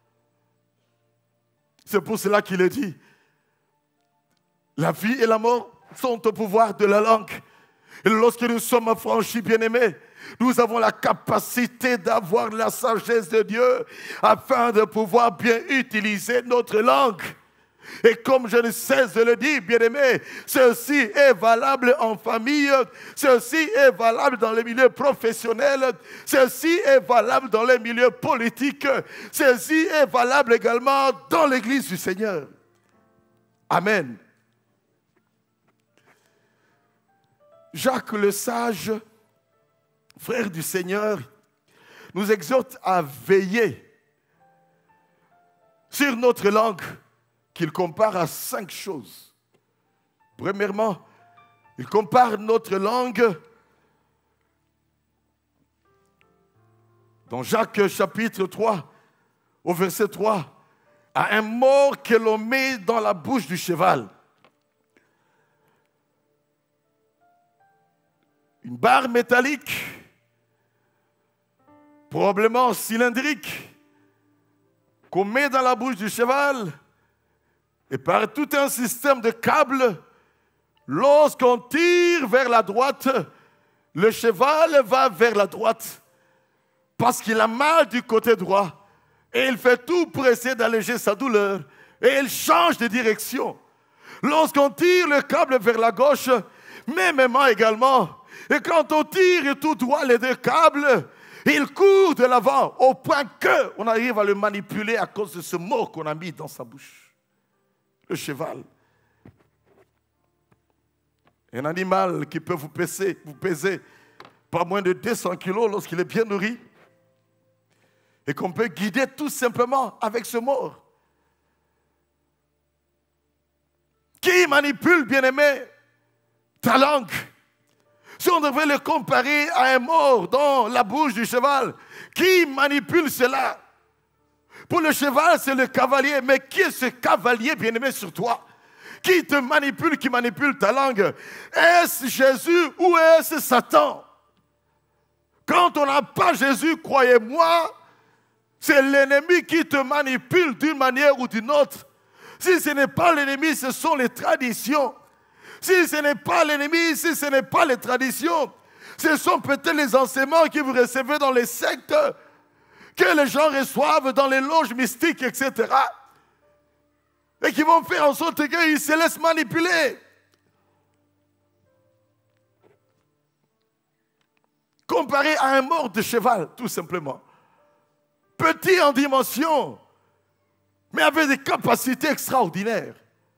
A: C'est pour cela qu'il est dit, la vie et la mort sont au pouvoir de la langue. Et lorsque nous sommes affranchis, bien-aimés, nous avons la capacité d'avoir la sagesse de Dieu afin de pouvoir bien utiliser notre langue. Et comme je ne cesse de le dire, bien-aimés, ceci est valable en famille, ceci est valable dans les milieux professionnels, ceci est valable dans les milieux politiques, ceci est valable également dans l'Église du Seigneur. Amen. Jacques le sage, frère du Seigneur, nous exhorte à veiller sur notre langue qu'il compare à 5 choses. Premièrement, il compare notre langue dans Jacques chapitre 3 au verset 3 à un mort que l'on met dans la bouche du cheval. Une barre métallique, probablement cylindrique, qu'on met dans la bouche du cheval, et par tout un système de câbles, lorsqu'on tire vers la droite, le cheval va vers la droite, parce qu'il a mal du côté droit, et il fait tout pour essayer d'alléger sa douleur, et il change de direction. Lorsqu'on tire le câble vers la gauche, mêmement également, et quand on tire tout droit les 2 câbles, il court de l'avant au point qu'on arrive à le manipuler à cause de ce mot qu'on a mis dans sa bouche. Le cheval. Un animal qui peut vous peser pas moins de 200 kilos lorsqu'il est bien nourri et qu'on peut guider tout simplement avec ce mot. Qui manipule, bien-aimé, ta langue? Si on devait le comparer à un mort dans la bouche du cheval, qui manipule cela? Pour le cheval, c'est le cavalier. Mais qui est ce cavalier bien-aimé sur toi? Qui te manipule, qui manipule ta langue? Est-ce Jésus ou est-ce Satan? Quand on n'a pas Jésus, croyez-moi, c'est l'ennemi qui te manipule d'une manière ou d'une autre. Si ce n'est pas l'ennemi, ce sont les traditions. Si ce n'est pas l'ennemi, si ce n'est pas les traditions, ce sont peut-être les enseignements que vous recevez dans les sectes, que les gens reçoivent dans les loges mystiques, etc. Et qui vont faire en sorte qu'ils se laissent manipuler. Comparé à un mort de cheval, tout simplement. Petit en dimension, mais avec des capacités extraordinaires.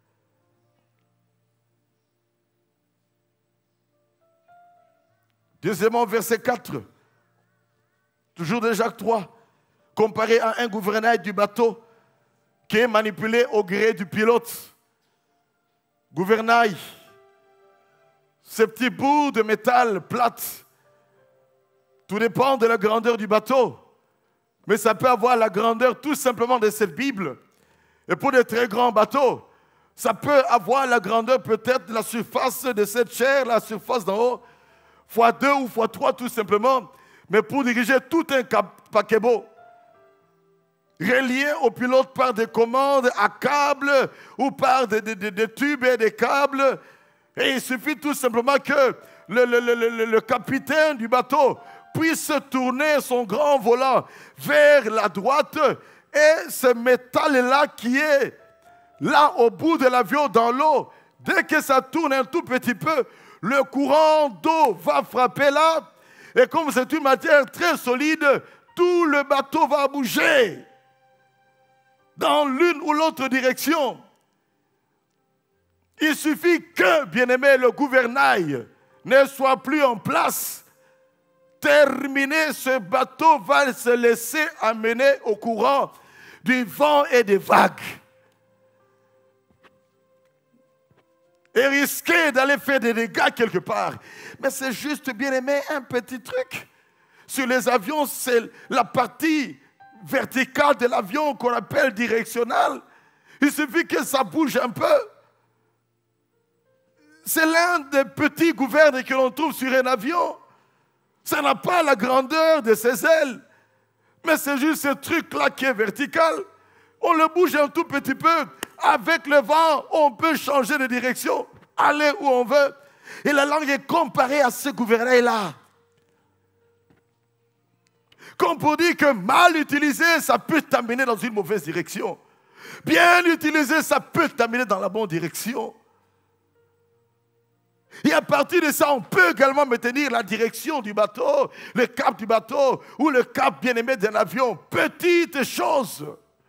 A: Deuxièmement, verset 4, toujours de Jacques 3, comparé à un gouvernail du bateau qui est manipulé au gré du pilote. Gouvernail, ces petits bouts de métal plate, tout dépend de la grandeur du bateau, mais ça peut avoir la grandeur tout simplement de cette Bible. Et pour de très grands bateaux, ça peut avoir la grandeur peut-être de la surface de cette chair, la surface d'en haut, x2 ou x3 tout simplement, mais pour diriger tout un paquebot, relié au pilote par des commandes à câbles ou par des tubes et des câbles, et il suffit tout simplement que le capitaine du bateau puisse tourner son grand volant vers la droite, et ce métal-là qui est là au bout de l'avion dans l'eau, dès que ça tourne un tout petit peu, le courant d'eau va frapper là Et comme c'est une matière très solide, tout le bateau va bouger dans l'une ou l'autre direction. Il suffit que, bien-aimé, le gouvernail ne soit plus en place. Terminé, ce bateau va se laisser amener au courant du vent et des vagues. Et risquer d'aller faire des dégâts quelque part. Mais c'est juste, bien-aimé, un petit truc. Sur les avions, c'est la partie verticale de l'avion qu'on appelle directionnelle. Il suffit que ça bouge un peu. C'est l'un des petits gouvernes que l'on trouve sur un avion. Ça n'a pas la grandeur de ses ailes. Mais c'est juste ce truc-là qui est vertical. On le bouge un tout petit peu. Avec le vent, on peut changer de direction, aller où on veut. Et la langue est comparée à ce gouvernail-là. Comme pour dire que mal utilisé, ça peut t'amener dans une mauvaise direction. Bien utilisé, ça peut t'amener dans la bonne direction. Et à partir de ça, on peut également maintenir la direction du bateau, le cap du bateau ou le cap bien-aimé d'un avion. Petite chose,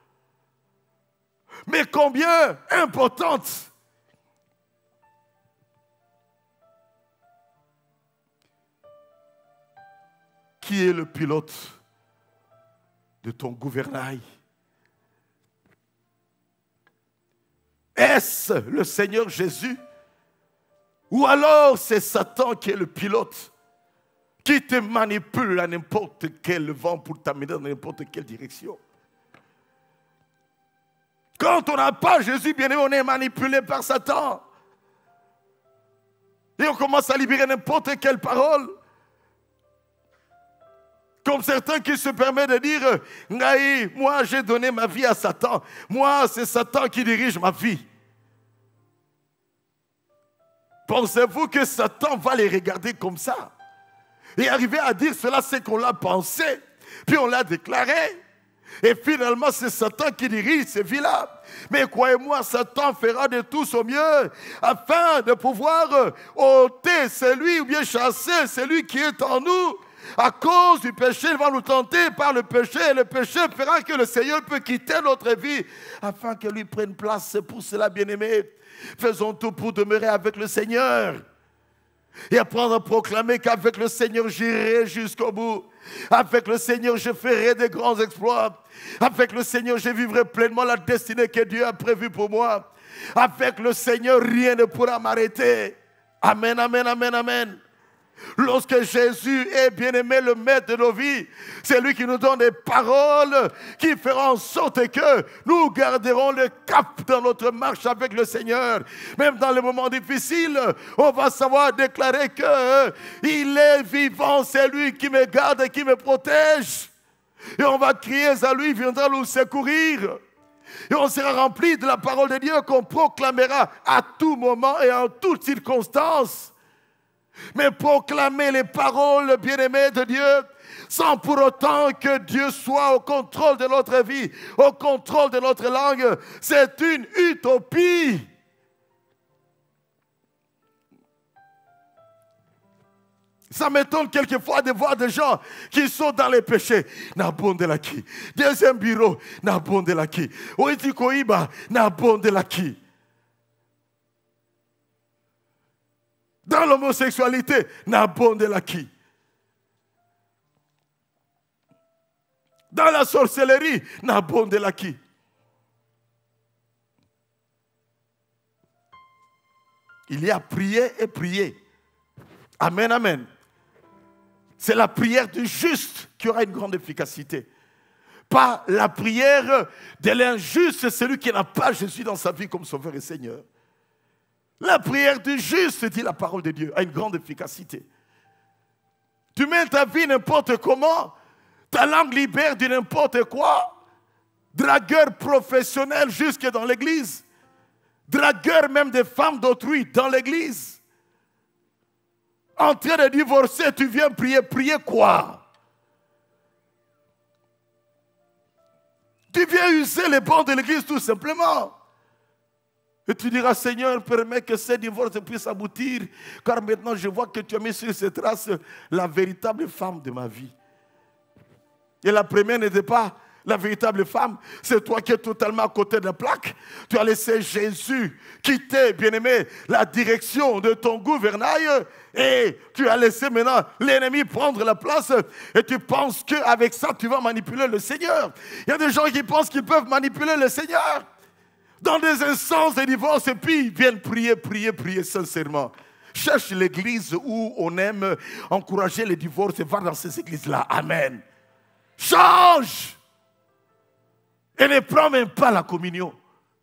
A: mais combien importante. Qui est le pilote de ton gouvernail? Est-ce le Seigneur Jésus? Ou alors c'est Satan qui est le pilote, qui te manipule à n'importe quel vent pour t'amener dans n'importe quelle direction? Quand on n'a pas Jésus, bien aimé, on est manipulé par Satan. Et on commence à libérer n'importe quelle parole. Comme certains qui se permettent de dire, Ngaï, moi j'ai donné ma vie à Satan. Moi, c'est Satan qui dirige ma vie. Pensez-vous que Satan va les regarder comme ça? Et arriver à dire cela, c'est qu'on l'a pensé, puis on l'a déclaré. Et finalement, c'est Satan qui dirige ces vies-là. Mais croyez-moi, Satan fera de tout son mieux afin de pouvoir ôter celui ou bien chasser celui qui est en nous. À cause du péché, il va nous tenter par le péché. Et le péché fera que le Seigneur peut quitter notre vie afin que lui prenne place. C'est pour cela, bien-aimés, faisons tout pour demeurer avec le Seigneur. Et apprendre à proclamer qu'avec le Seigneur, j'irai jusqu'au bout. Avec le Seigneur, je ferai des grands exploits. Avec le Seigneur, je vivrai pleinement la destinée que Dieu a prévue pour moi. Avec le Seigneur, rien ne pourra m'arrêter. Amen, amen, amen, amen. Lorsque Jésus est bien-aimé, le maître de nos vies, c'est lui qui nous donne des paroles qui feront en sorte que nous garderons le cap dans notre marche avec le Seigneur. Même dans les moments difficiles, on va savoir déclarer qu'il est vivant, c'est lui qui me garde et qui me protège. Et on va crier à lui, il viendra nous secourir. Et on sera rempli de la parole de Dieu qu'on proclamera à tout moment et en toutes circonstances. Mais proclamer les paroles bien-aimées de Dieu sans pour autant que Dieu soit au contrôle de notre vie, au contrôle de notre langue, c'est une utopie. Ça m'étonne quelquefois de voir des gens qui sont dans les péchés. Nabondelaki. Deuxième bureau, Nabondelaki. Oitikoiba, Nabondelaki. Dans l'homosexualité, Nabondelaki. Dans la sorcellerie, Nabondelaki. Il y a prier et prier. Amen, amen. C'est la prière du juste qui aura une grande efficacité. Pas la prière de l'injuste, celui qui n'a pas Jésus dans sa vie comme Sauveur et Seigneur. La prière du juste, dit la parole de Dieu, a une grande efficacité. Tu mets ta vie n'importe comment, ta langue libère de n'importe quoi. Dragueur professionnel jusque dans l'église. Dragueur même des femmes d'autrui dans l'église. En train de divorcer, tu viens prier. Prier quoi? Tu viens user les bancs de l'église tout simplement. Et tu diras, Seigneur, permets que ce divorce puisse aboutir, car maintenant je vois que tu as mis sur cette trace la véritable femme de ma vie. Et la première n'était pas la véritable femme, c'est toi qui es totalement à côté de la plaque. Tu as laissé Jésus quitter, bien-aimé, la direction de ton gouvernail et tu as laissé maintenant l'ennemi prendre la place et tu penses qu'avec ça, tu vas manipuler le Seigneur. Il y a des gens qui pensent qu'ils peuvent manipuler le Seigneur dans des instances de divorce et puis ils viennent prier sincèrement. Cherche l'église où on aime encourager les divorces et va dans ces églises-là. Amen. Change! Et ne prends même pas la communion.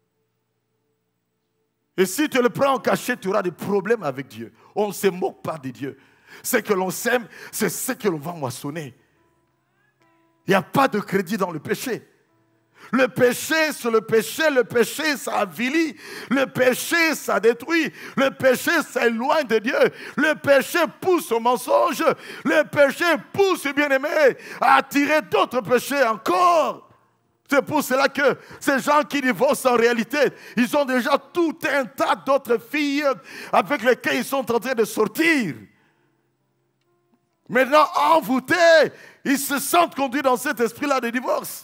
A: Et si tu le prends en cachet, tu auras des problèmes avec Dieu. On ne se moque pas de Dieu. Ce que l'on sème, c'est ce que l'on va moissonner. Il n'y a pas de crédit dans le péché. Le péché, c'est le péché, ça avilit. Le péché, ça détruit. Le péché, ça éloigne de Dieu. Le péché pousse au mensonge. Le péché pousse, bien-aimé, à attirer d'autres péchés encore. C'est pour cela que ces gens qui divorcent en réalité, ils ont déjà tout un tas d'autres filles avec lesquelles ils sont en train de sortir. Maintenant, envoûtés, ils se sentent conduits dans cet esprit-là de divorce.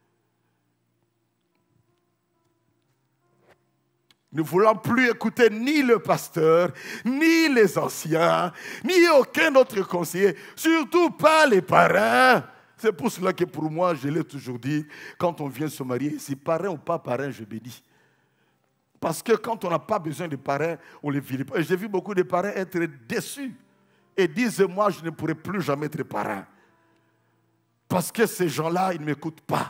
A: Nous ne voulons plus écouter ni le pasteur, ni les anciens, ni aucun autre conseiller, surtout pas les parrains. C'est pour cela que pour moi, je l'ai toujours dit, quand on vient se marier, si parrain ou pas parrain, je bénis. Parce que quand on n'a pas besoin de parrain, on les vit pas. J'ai vu beaucoup de parrains être déçus et disent, moi, je ne pourrai plus jamais être parrain. Parce que ces gens-là, ils ne m'écoutent pas.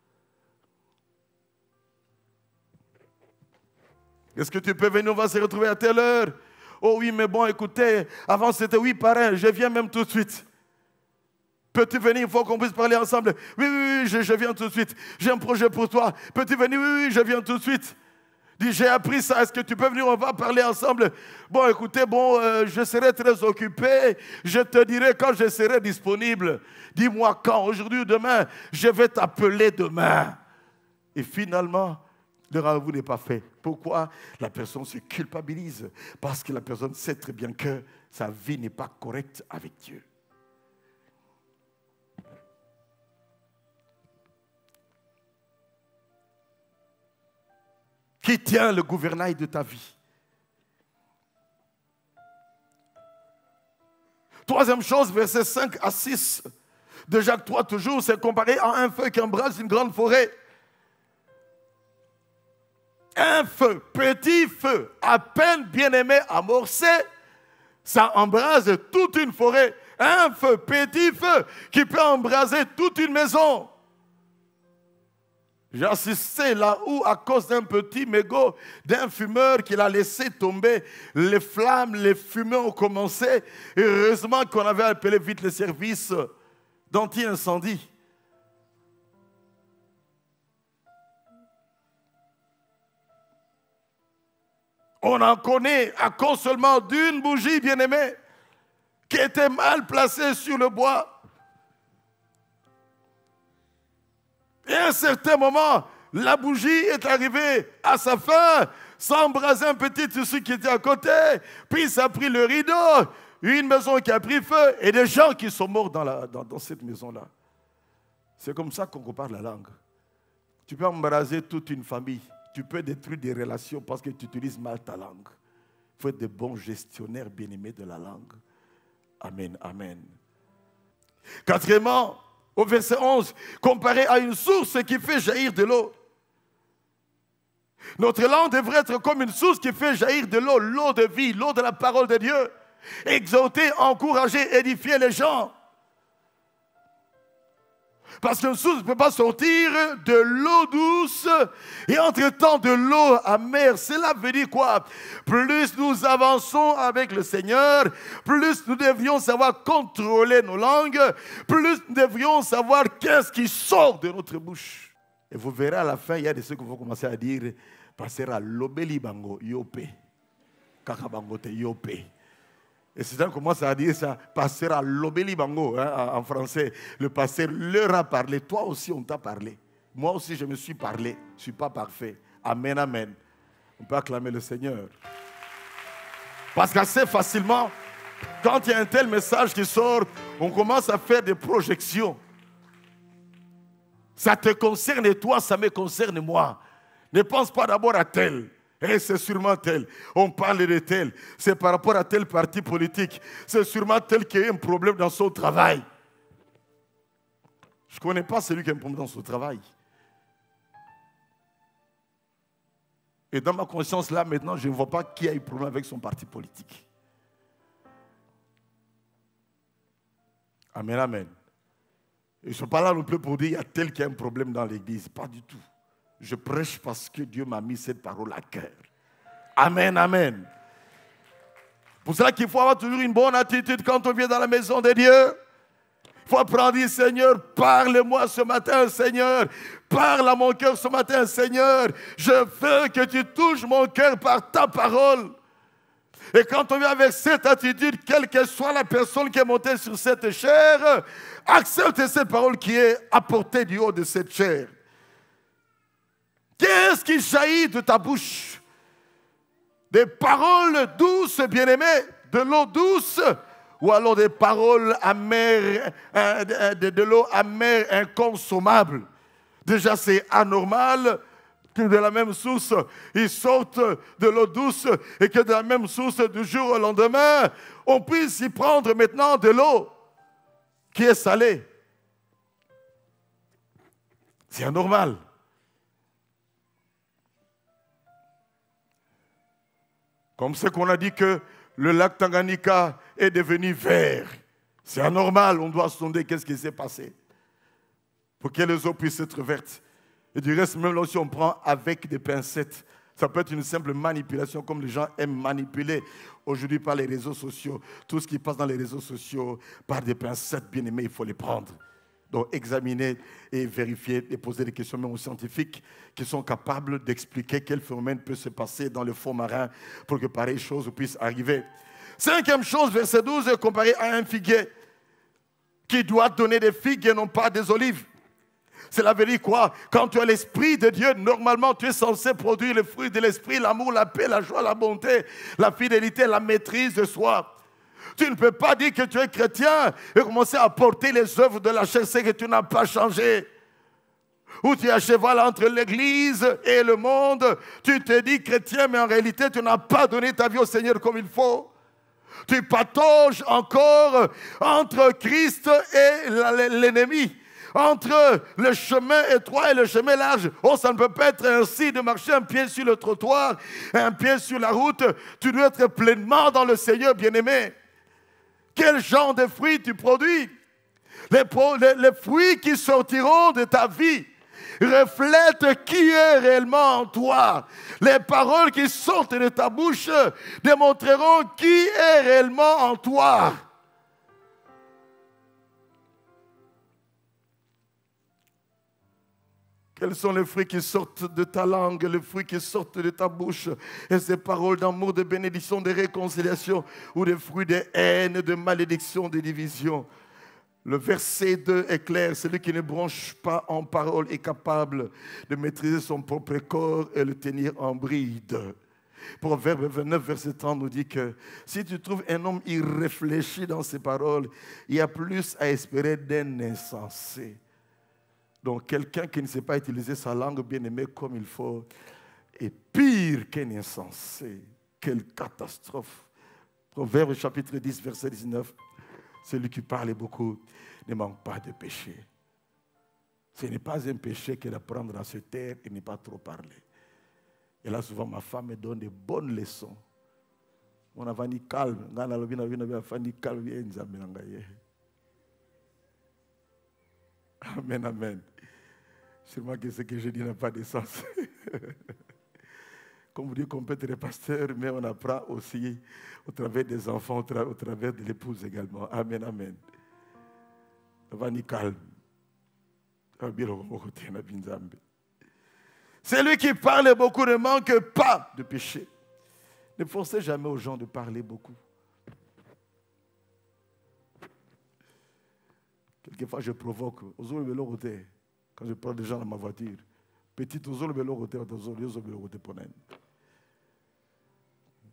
A: Est-ce que tu peux venir, on va se retrouver à telle heure? Oh oui, mais bon, écoutez, avant c'était oui, parrain, je viens même tout de suite. Peux-tu venir, il faut qu'on puisse parler ensemble. Oui, je viens tout de suite. J'ai un projet pour toi. Peux-tu venir? Oui, je viens tout de suite. Dis, j'ai appris ça, est-ce que tu peux venir, on va parler ensemble. Bon, écoutez, je serai très occupé. Je te dirai quand je serai disponible. Dis-moi quand, aujourd'hui ou demain. Je vais t'appeler demain. Et finalement, le rendez-vous n'est pas fait. Pourquoi? La personne se culpabilise. Parce que la personne sait très bien que sa vie n'est pas correcte avec Dieu. Qui tient le gouvernail de ta vie? Troisième chose, versets 5 à 6 de Jacques 3, toujours, c'est comparé à un feu qui embrase une grande forêt. Un feu, petit feu, à peine bien-aimé, amorcé, ça embrase toute une forêt. Un feu, petit feu, qui peut embraser toute une maison. J'ai assisté là où, à cause d'un petit mégot, d'un fumeur qu'il a laissé tomber, les flammes, les fumées ont commencé. Et heureusement qu'on avait appelé vite le service d'anti-incendie. On en connaît à cause seulement d'une bougie, bien-aimée, qui était mal placée sur le bois. Et à un certain moment, la bougie est arrivée à sa fin, sans embraser un petit tissu qui était à côté, puis ça a pris le rideau, une maison qui a pris feu, et des gens qui sont morts dans cette maison-là. C'est comme ça qu'on compare la langue. Tu peux embraser toute une famille, tu peux détruire des relations parce que tu utilises mal ta langue. Il faut être de bons gestionnaires bien-aimés de la langue. Amen, amen. Quatrièmement, au verset 11, comparé à une source qui fait jaillir de l'eau. Notre langue devrait être comme une source qui fait jaillir de l'eau, l'eau de vie, l'eau de la parole de Dieu. Exhorter, encourager, édifier les gens. Parce qu'une source ne peut pas sortir de l'eau douce et entre-temps de l'eau amère. Cela veut dire quoi? Plus nous avançons avec le Seigneur, plus nous devrions savoir contrôler nos langues, plus nous devrions savoir qu'est-ce qui sort de notre bouche. Et vous verrez à la fin, il y a des ceux qui vont commencer à dire, passer à l'obéli bango, yopé, kakabangote, yopé. Et certains commencent à dire ça, pasteur à l'obéli bango, hein, en français. Le pasteur leur a parlé. Toi aussi, on t'a parlé. Moi aussi, je me suis parlé. Je ne suis pas parfait. Amen, amen. On peut acclamer le Seigneur. Parce qu'assez facilement, quand il y a un tel message qui sort, on commence à faire des projections. Ça te concerne toi, ça me concerne moi. Ne pense pas d'abord à tel. Et c'est sûrement tel. On parle de tel. C'est par rapport à tel parti politique. C'est sûrement tel qui a un problème dans son travail. Je ne connais pas celui qui a un problème dans son travail. Et dans ma conscience, là, maintenant, je ne vois pas qui a eu problème avec son parti politique. Amen, amen. Et je ne suis pas là non plus pour dire qu'il y a tel qui a un problème dans l'église. Pas du tout. Je prêche parce que Dieu m'a mis cette parole à cœur. Amen, amen. Pour cela qu'il faut avoir toujours une bonne attitude quand on vient dans la maison de Dieu. Il faut apprendre à dire, Seigneur, parle-moi ce matin, Seigneur. Parle à mon cœur ce matin, Seigneur. Je veux que tu touches mon cœur par ta parole. Et quand on vient avec cette attitude, quelle que soit la personne qui est montée sur cette chair, accepte cette parole qui est apportée du haut de cette chair. Qu'est-ce qui jaillit de ta bouche? Des paroles douces, bien-aimées, de l'eau douce, ou alors des paroles amères, de l'eau amère, inconsommable. Déjà, c'est anormal que de la même source, ils sortent de l'eau douce et que de la même source, du jour au lendemain, on puisse y prendre maintenant de l'eau qui est salée. C'est anormal. Comme ce qu'on a dit que le lac Tanganyika est devenu vert. C'est anormal, on doit sonder qu'est-ce qui s'est passé pour que les eaux puissent être vertes. Et du reste, même là, si on prend avec des pincettes, ça peut être une simple manipulation, comme les gens aiment manipuler aujourd'hui par les réseaux sociaux. Tout ce qui passe dans les réseaux sociaux, par des pincettes, bien aimées, il faut les prendre. Donc, examiner et vérifier et poser des questions même aux scientifiques qui sont capables d'expliquer quel phénomène peut se passer dans le fond marin pour que pareille chose puisse arriver. Cinquième chose, verset 12, comparé à un figuier qui doit donner des figues et non pas des olives. Cela veut dire quoi? Quand tu as l'Esprit de Dieu, normalement, tu es censé produire les fruits de l'Esprit, l'amour, la paix, la joie, la bonté, la fidélité, la maîtrise de soi. Tu ne peux pas dire que tu es chrétien et commencer à porter les œuvres de la chair, c'est que tu n'as pas changé. Ou tu es à cheval entre l'Église et le monde. Tu te dis chrétien, mais en réalité, tu n'as pas donné ta vie au Seigneur comme il faut. Tu patauges encore entre Christ et l'ennemi. Entre le chemin étroit et le chemin large. Oh, ça ne peut pas être ainsi de marcher un pied sur le trottoir, un pied sur la route. Tu dois être pleinement dans le Seigneur, bien-aimé. Quel genre de fruits tu produis? Les fruits qui sortiront de ta vie reflètent qui est réellement en toi. Les paroles qui sortent de ta bouche démontreront qui est réellement en toi. Quels sont les fruits qui sortent de ta langue, les fruits qui sortent de ta bouche? Et ces paroles d'amour, de bénédiction, de réconciliation, ou des fruits de haine, de malédiction, de division. Le verset 2 est clair. Celui qui ne bronche pas en parole est capable de maîtriser son propre corps et le tenir en bride. Proverbe 29, verset 30 nous dit que si tu trouves un homme irréfléchi dans ses paroles, il y a plus à espérer d'un insensé. Donc, quelqu'un qui ne sait pas utiliser sa langue bien-aimée comme il faut est pire qu'un insensé. Quelle catastrophe. Proverbe chapitre 10, verset 19. Celui qui parle beaucoup ne manque pas de péché. Ce n'est pas un péché que d'apprendre à se taire et ne pas trop parler. Et là, souvent, ma femme me donne de bonnes leçons. On a vanni calme. Amen, amen. Sûrement que ce que je dis n'a pas de sens. Comme vous dites qu'on peut être pasteur, mais on apprend aussi au travers des enfants, au travers de l'épouse également. Amen, amen. Vani calme. Celui qui parle beaucoup ne manque pas de péché. Ne forcez jamais aux gens de parler beaucoup. Quelquefois, je provoque. Quand je prends des gens dans ma voiture, petit,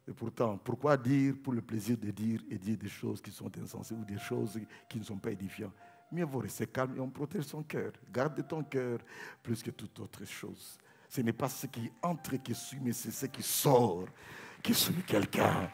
A: Et pourtant, pourquoi dire pour le plaisir de dire et dire des choses qui sont insensées ou des choses qui ne sont pas édifiantes? Mieux vaut rester calme et on protège son cœur. Garde ton cœur plus que toute autre chose. Ce n'est pas ce qui entre qui suit, mais c'est ce qui sort qui suit quelqu'un.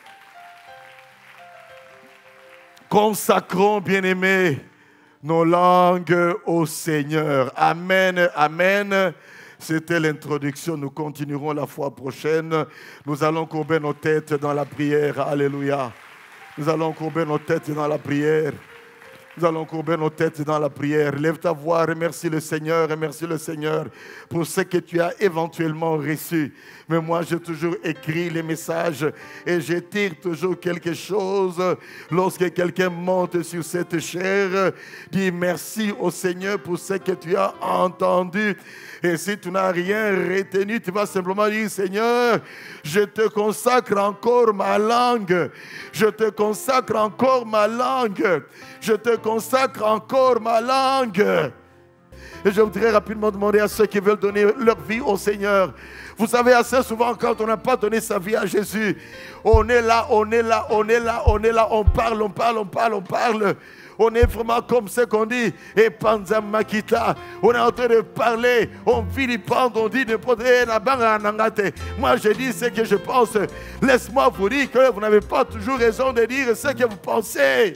A: Consacrons, bien-aimés, nos langues au Seigneur. Amen, amen. C'était l'introduction. Nous continuerons la fois prochaine. Nous allons courber nos têtes dans la prière. Alléluia. Nous allons courber nos têtes dans la prière. Nous allons courber nos têtes dans la prière. Lève ta voix, remercie le Seigneur pour ce que tu as éventuellement reçu. Mais moi, j'ai toujours écrit les messages et je tire toujours quelque chose. Lorsque quelqu'un monte sur cette chair, dis merci au Seigneur pour ce que tu as entendu. Et si tu n'as rien retenu, tu vas simplement dire, Seigneur, je te consacre encore ma langue. Je te consacre encore ma langue. Je te consacre encore ma langue. Et je voudrais rapidement demander à ceux qui veulent donner leur vie au Seigneur. Vous savez, assez souvent, quand on n'a pas donné sa vie à Jésus, on est là, on parle. On est vraiment comme ce qu'on dit, et Panza Makita. On est en train de parler, on vilipende, on dit moi je dis ce que je pense. Laisse-moi vous dire que vous n'avez pas toujours raison de dire ce que vous pensez.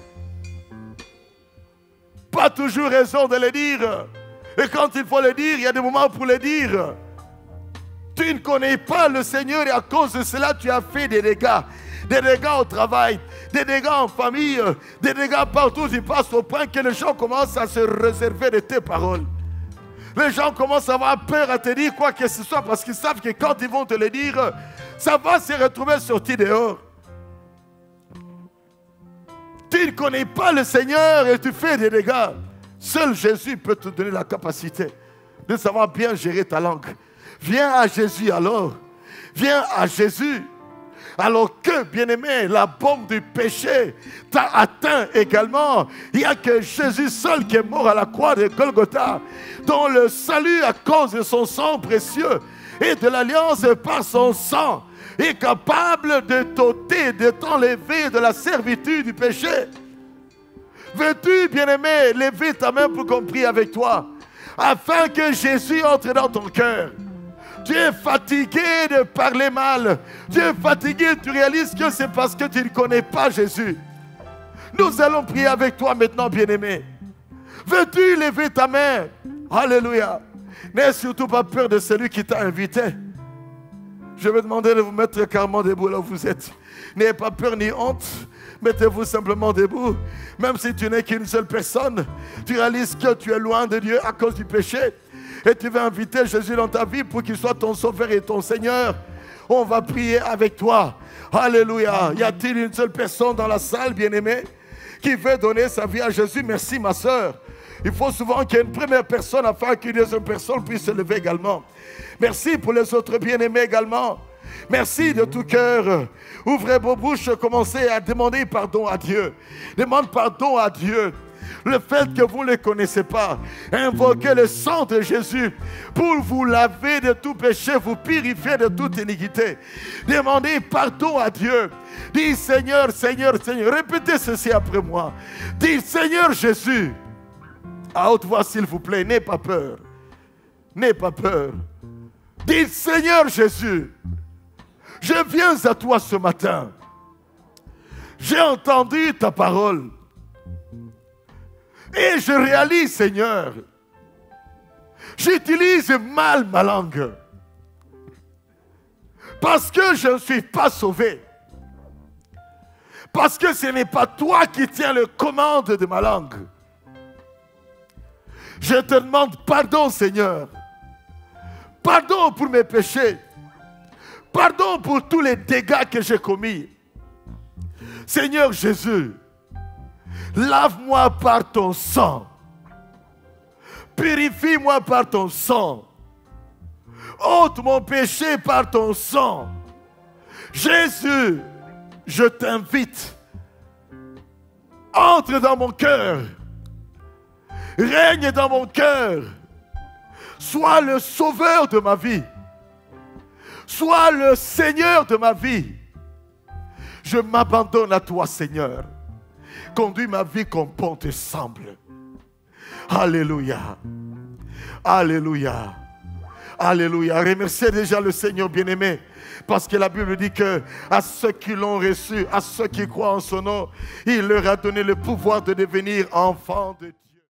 A: Pas toujours raison de le dire. Et quand il faut le dire, il y a des moments pour le dire. Tu ne connais pas le Seigneur et à cause de cela, tu as fait des dégâts. Des dégâts au travail, des dégâts en famille, des dégâts partout. Tu passes au point que les gens commencent à se réserver de tes paroles. Les gens commencent à avoir peur à te dire quoi que ce soit parce qu'ils savent que quand ils vont te le dire, ça va se retrouver sorti dehors. Tu ne connais pas le Seigneur et tu fais des dégâts. Seul Jésus peut te donner la capacité de savoir bien gérer ta langue. Viens à Jésus alors. Viens à Jésus. Alors que, bien-aimé, la bombe du péché t'a atteint également. Il n'y a que Jésus seul qui est mort à la croix de Golgotha, dont le salut à cause de son sang précieux et de l'alliance par son sang est capable de t'ôter, de t'enlever de la servitude du péché. Veux-tu, bien-aimé, lever ta main pour qu'on prie avec toi, afin que Jésus entre dans ton cœur? Tu es fatigué de parler mal. Tu es fatigué, tu réalises que c'est parce que tu ne connais pas Jésus. Nous allons prier avec toi maintenant, bien-aimé. Veux-tu lever ta main? Alléluia. N'aie surtout pas peur de celui qui t'a invité. Je vais demander de vous mettre carrément debout là où vous êtes. N'ayez pas peur ni honte. Mettez-vous simplement debout. Même si tu n'es qu'une seule personne, tu réalises que tu es loin de Dieu à cause du péché. Et tu veux inviter Jésus dans ta vie pour qu'il soit ton sauveur et ton Seigneur. On va prier avec toi. Alléluia. Y a-t-il une seule personne dans la salle, bien-aimée, qui veut donner sa vie à Jésus? Merci, ma soeur. Il faut souvent qu'il y ait une première personne afin qu'une deuxième personne puisse se lever également. Merci pour les autres bien-aimés également. Merci de tout cœur. Ouvrez vos bouches, commencez à demander pardon à Dieu. Demande pardon à Dieu. Le fait que vous ne le connaissez pas, invoquez le sang de Jésus pour vous laver de tout péché, vous purifier de toute iniquité. Demandez pardon à Dieu. Dis Seigneur, Seigneur, Seigneur. Répétez ceci après moi. Dis Seigneur Jésus. À haute voix s'il vous plaît, n'aie pas peur. N'aie pas peur. Dis Seigneur Jésus. Je viens à toi ce matin. J'ai entendu ta parole. Et je réalise, Seigneur, j'utilise mal ma langue. Parce que je ne suis pas sauvé. Parce que ce n'est pas toi qui tiens le commande de ma langue. Je te demande pardon, Seigneur. Pardon pour mes péchés. Pardon pour tous les dégâts que j'ai commis. Seigneur Jésus, lave-moi par ton sang. Purifie-moi par ton sang. Ôte mon péché par ton sang. Jésus, je t'invite. Entre dans mon cœur. Règne dans mon cœur. Sois le sauveur de ma vie. Sois le Seigneur de ma vie. Je m'abandonne à toi, Seigneur. Conduis ma vie comme bon te semble. Alléluia. Alléluia. Alléluia. Remerciez déjà le Seigneur bien-aimé. Parce que la Bible dit que à ceux qui l'ont reçu, à ceux qui croient en son nom, il leur a donné le pouvoir de devenir enfants de Dieu.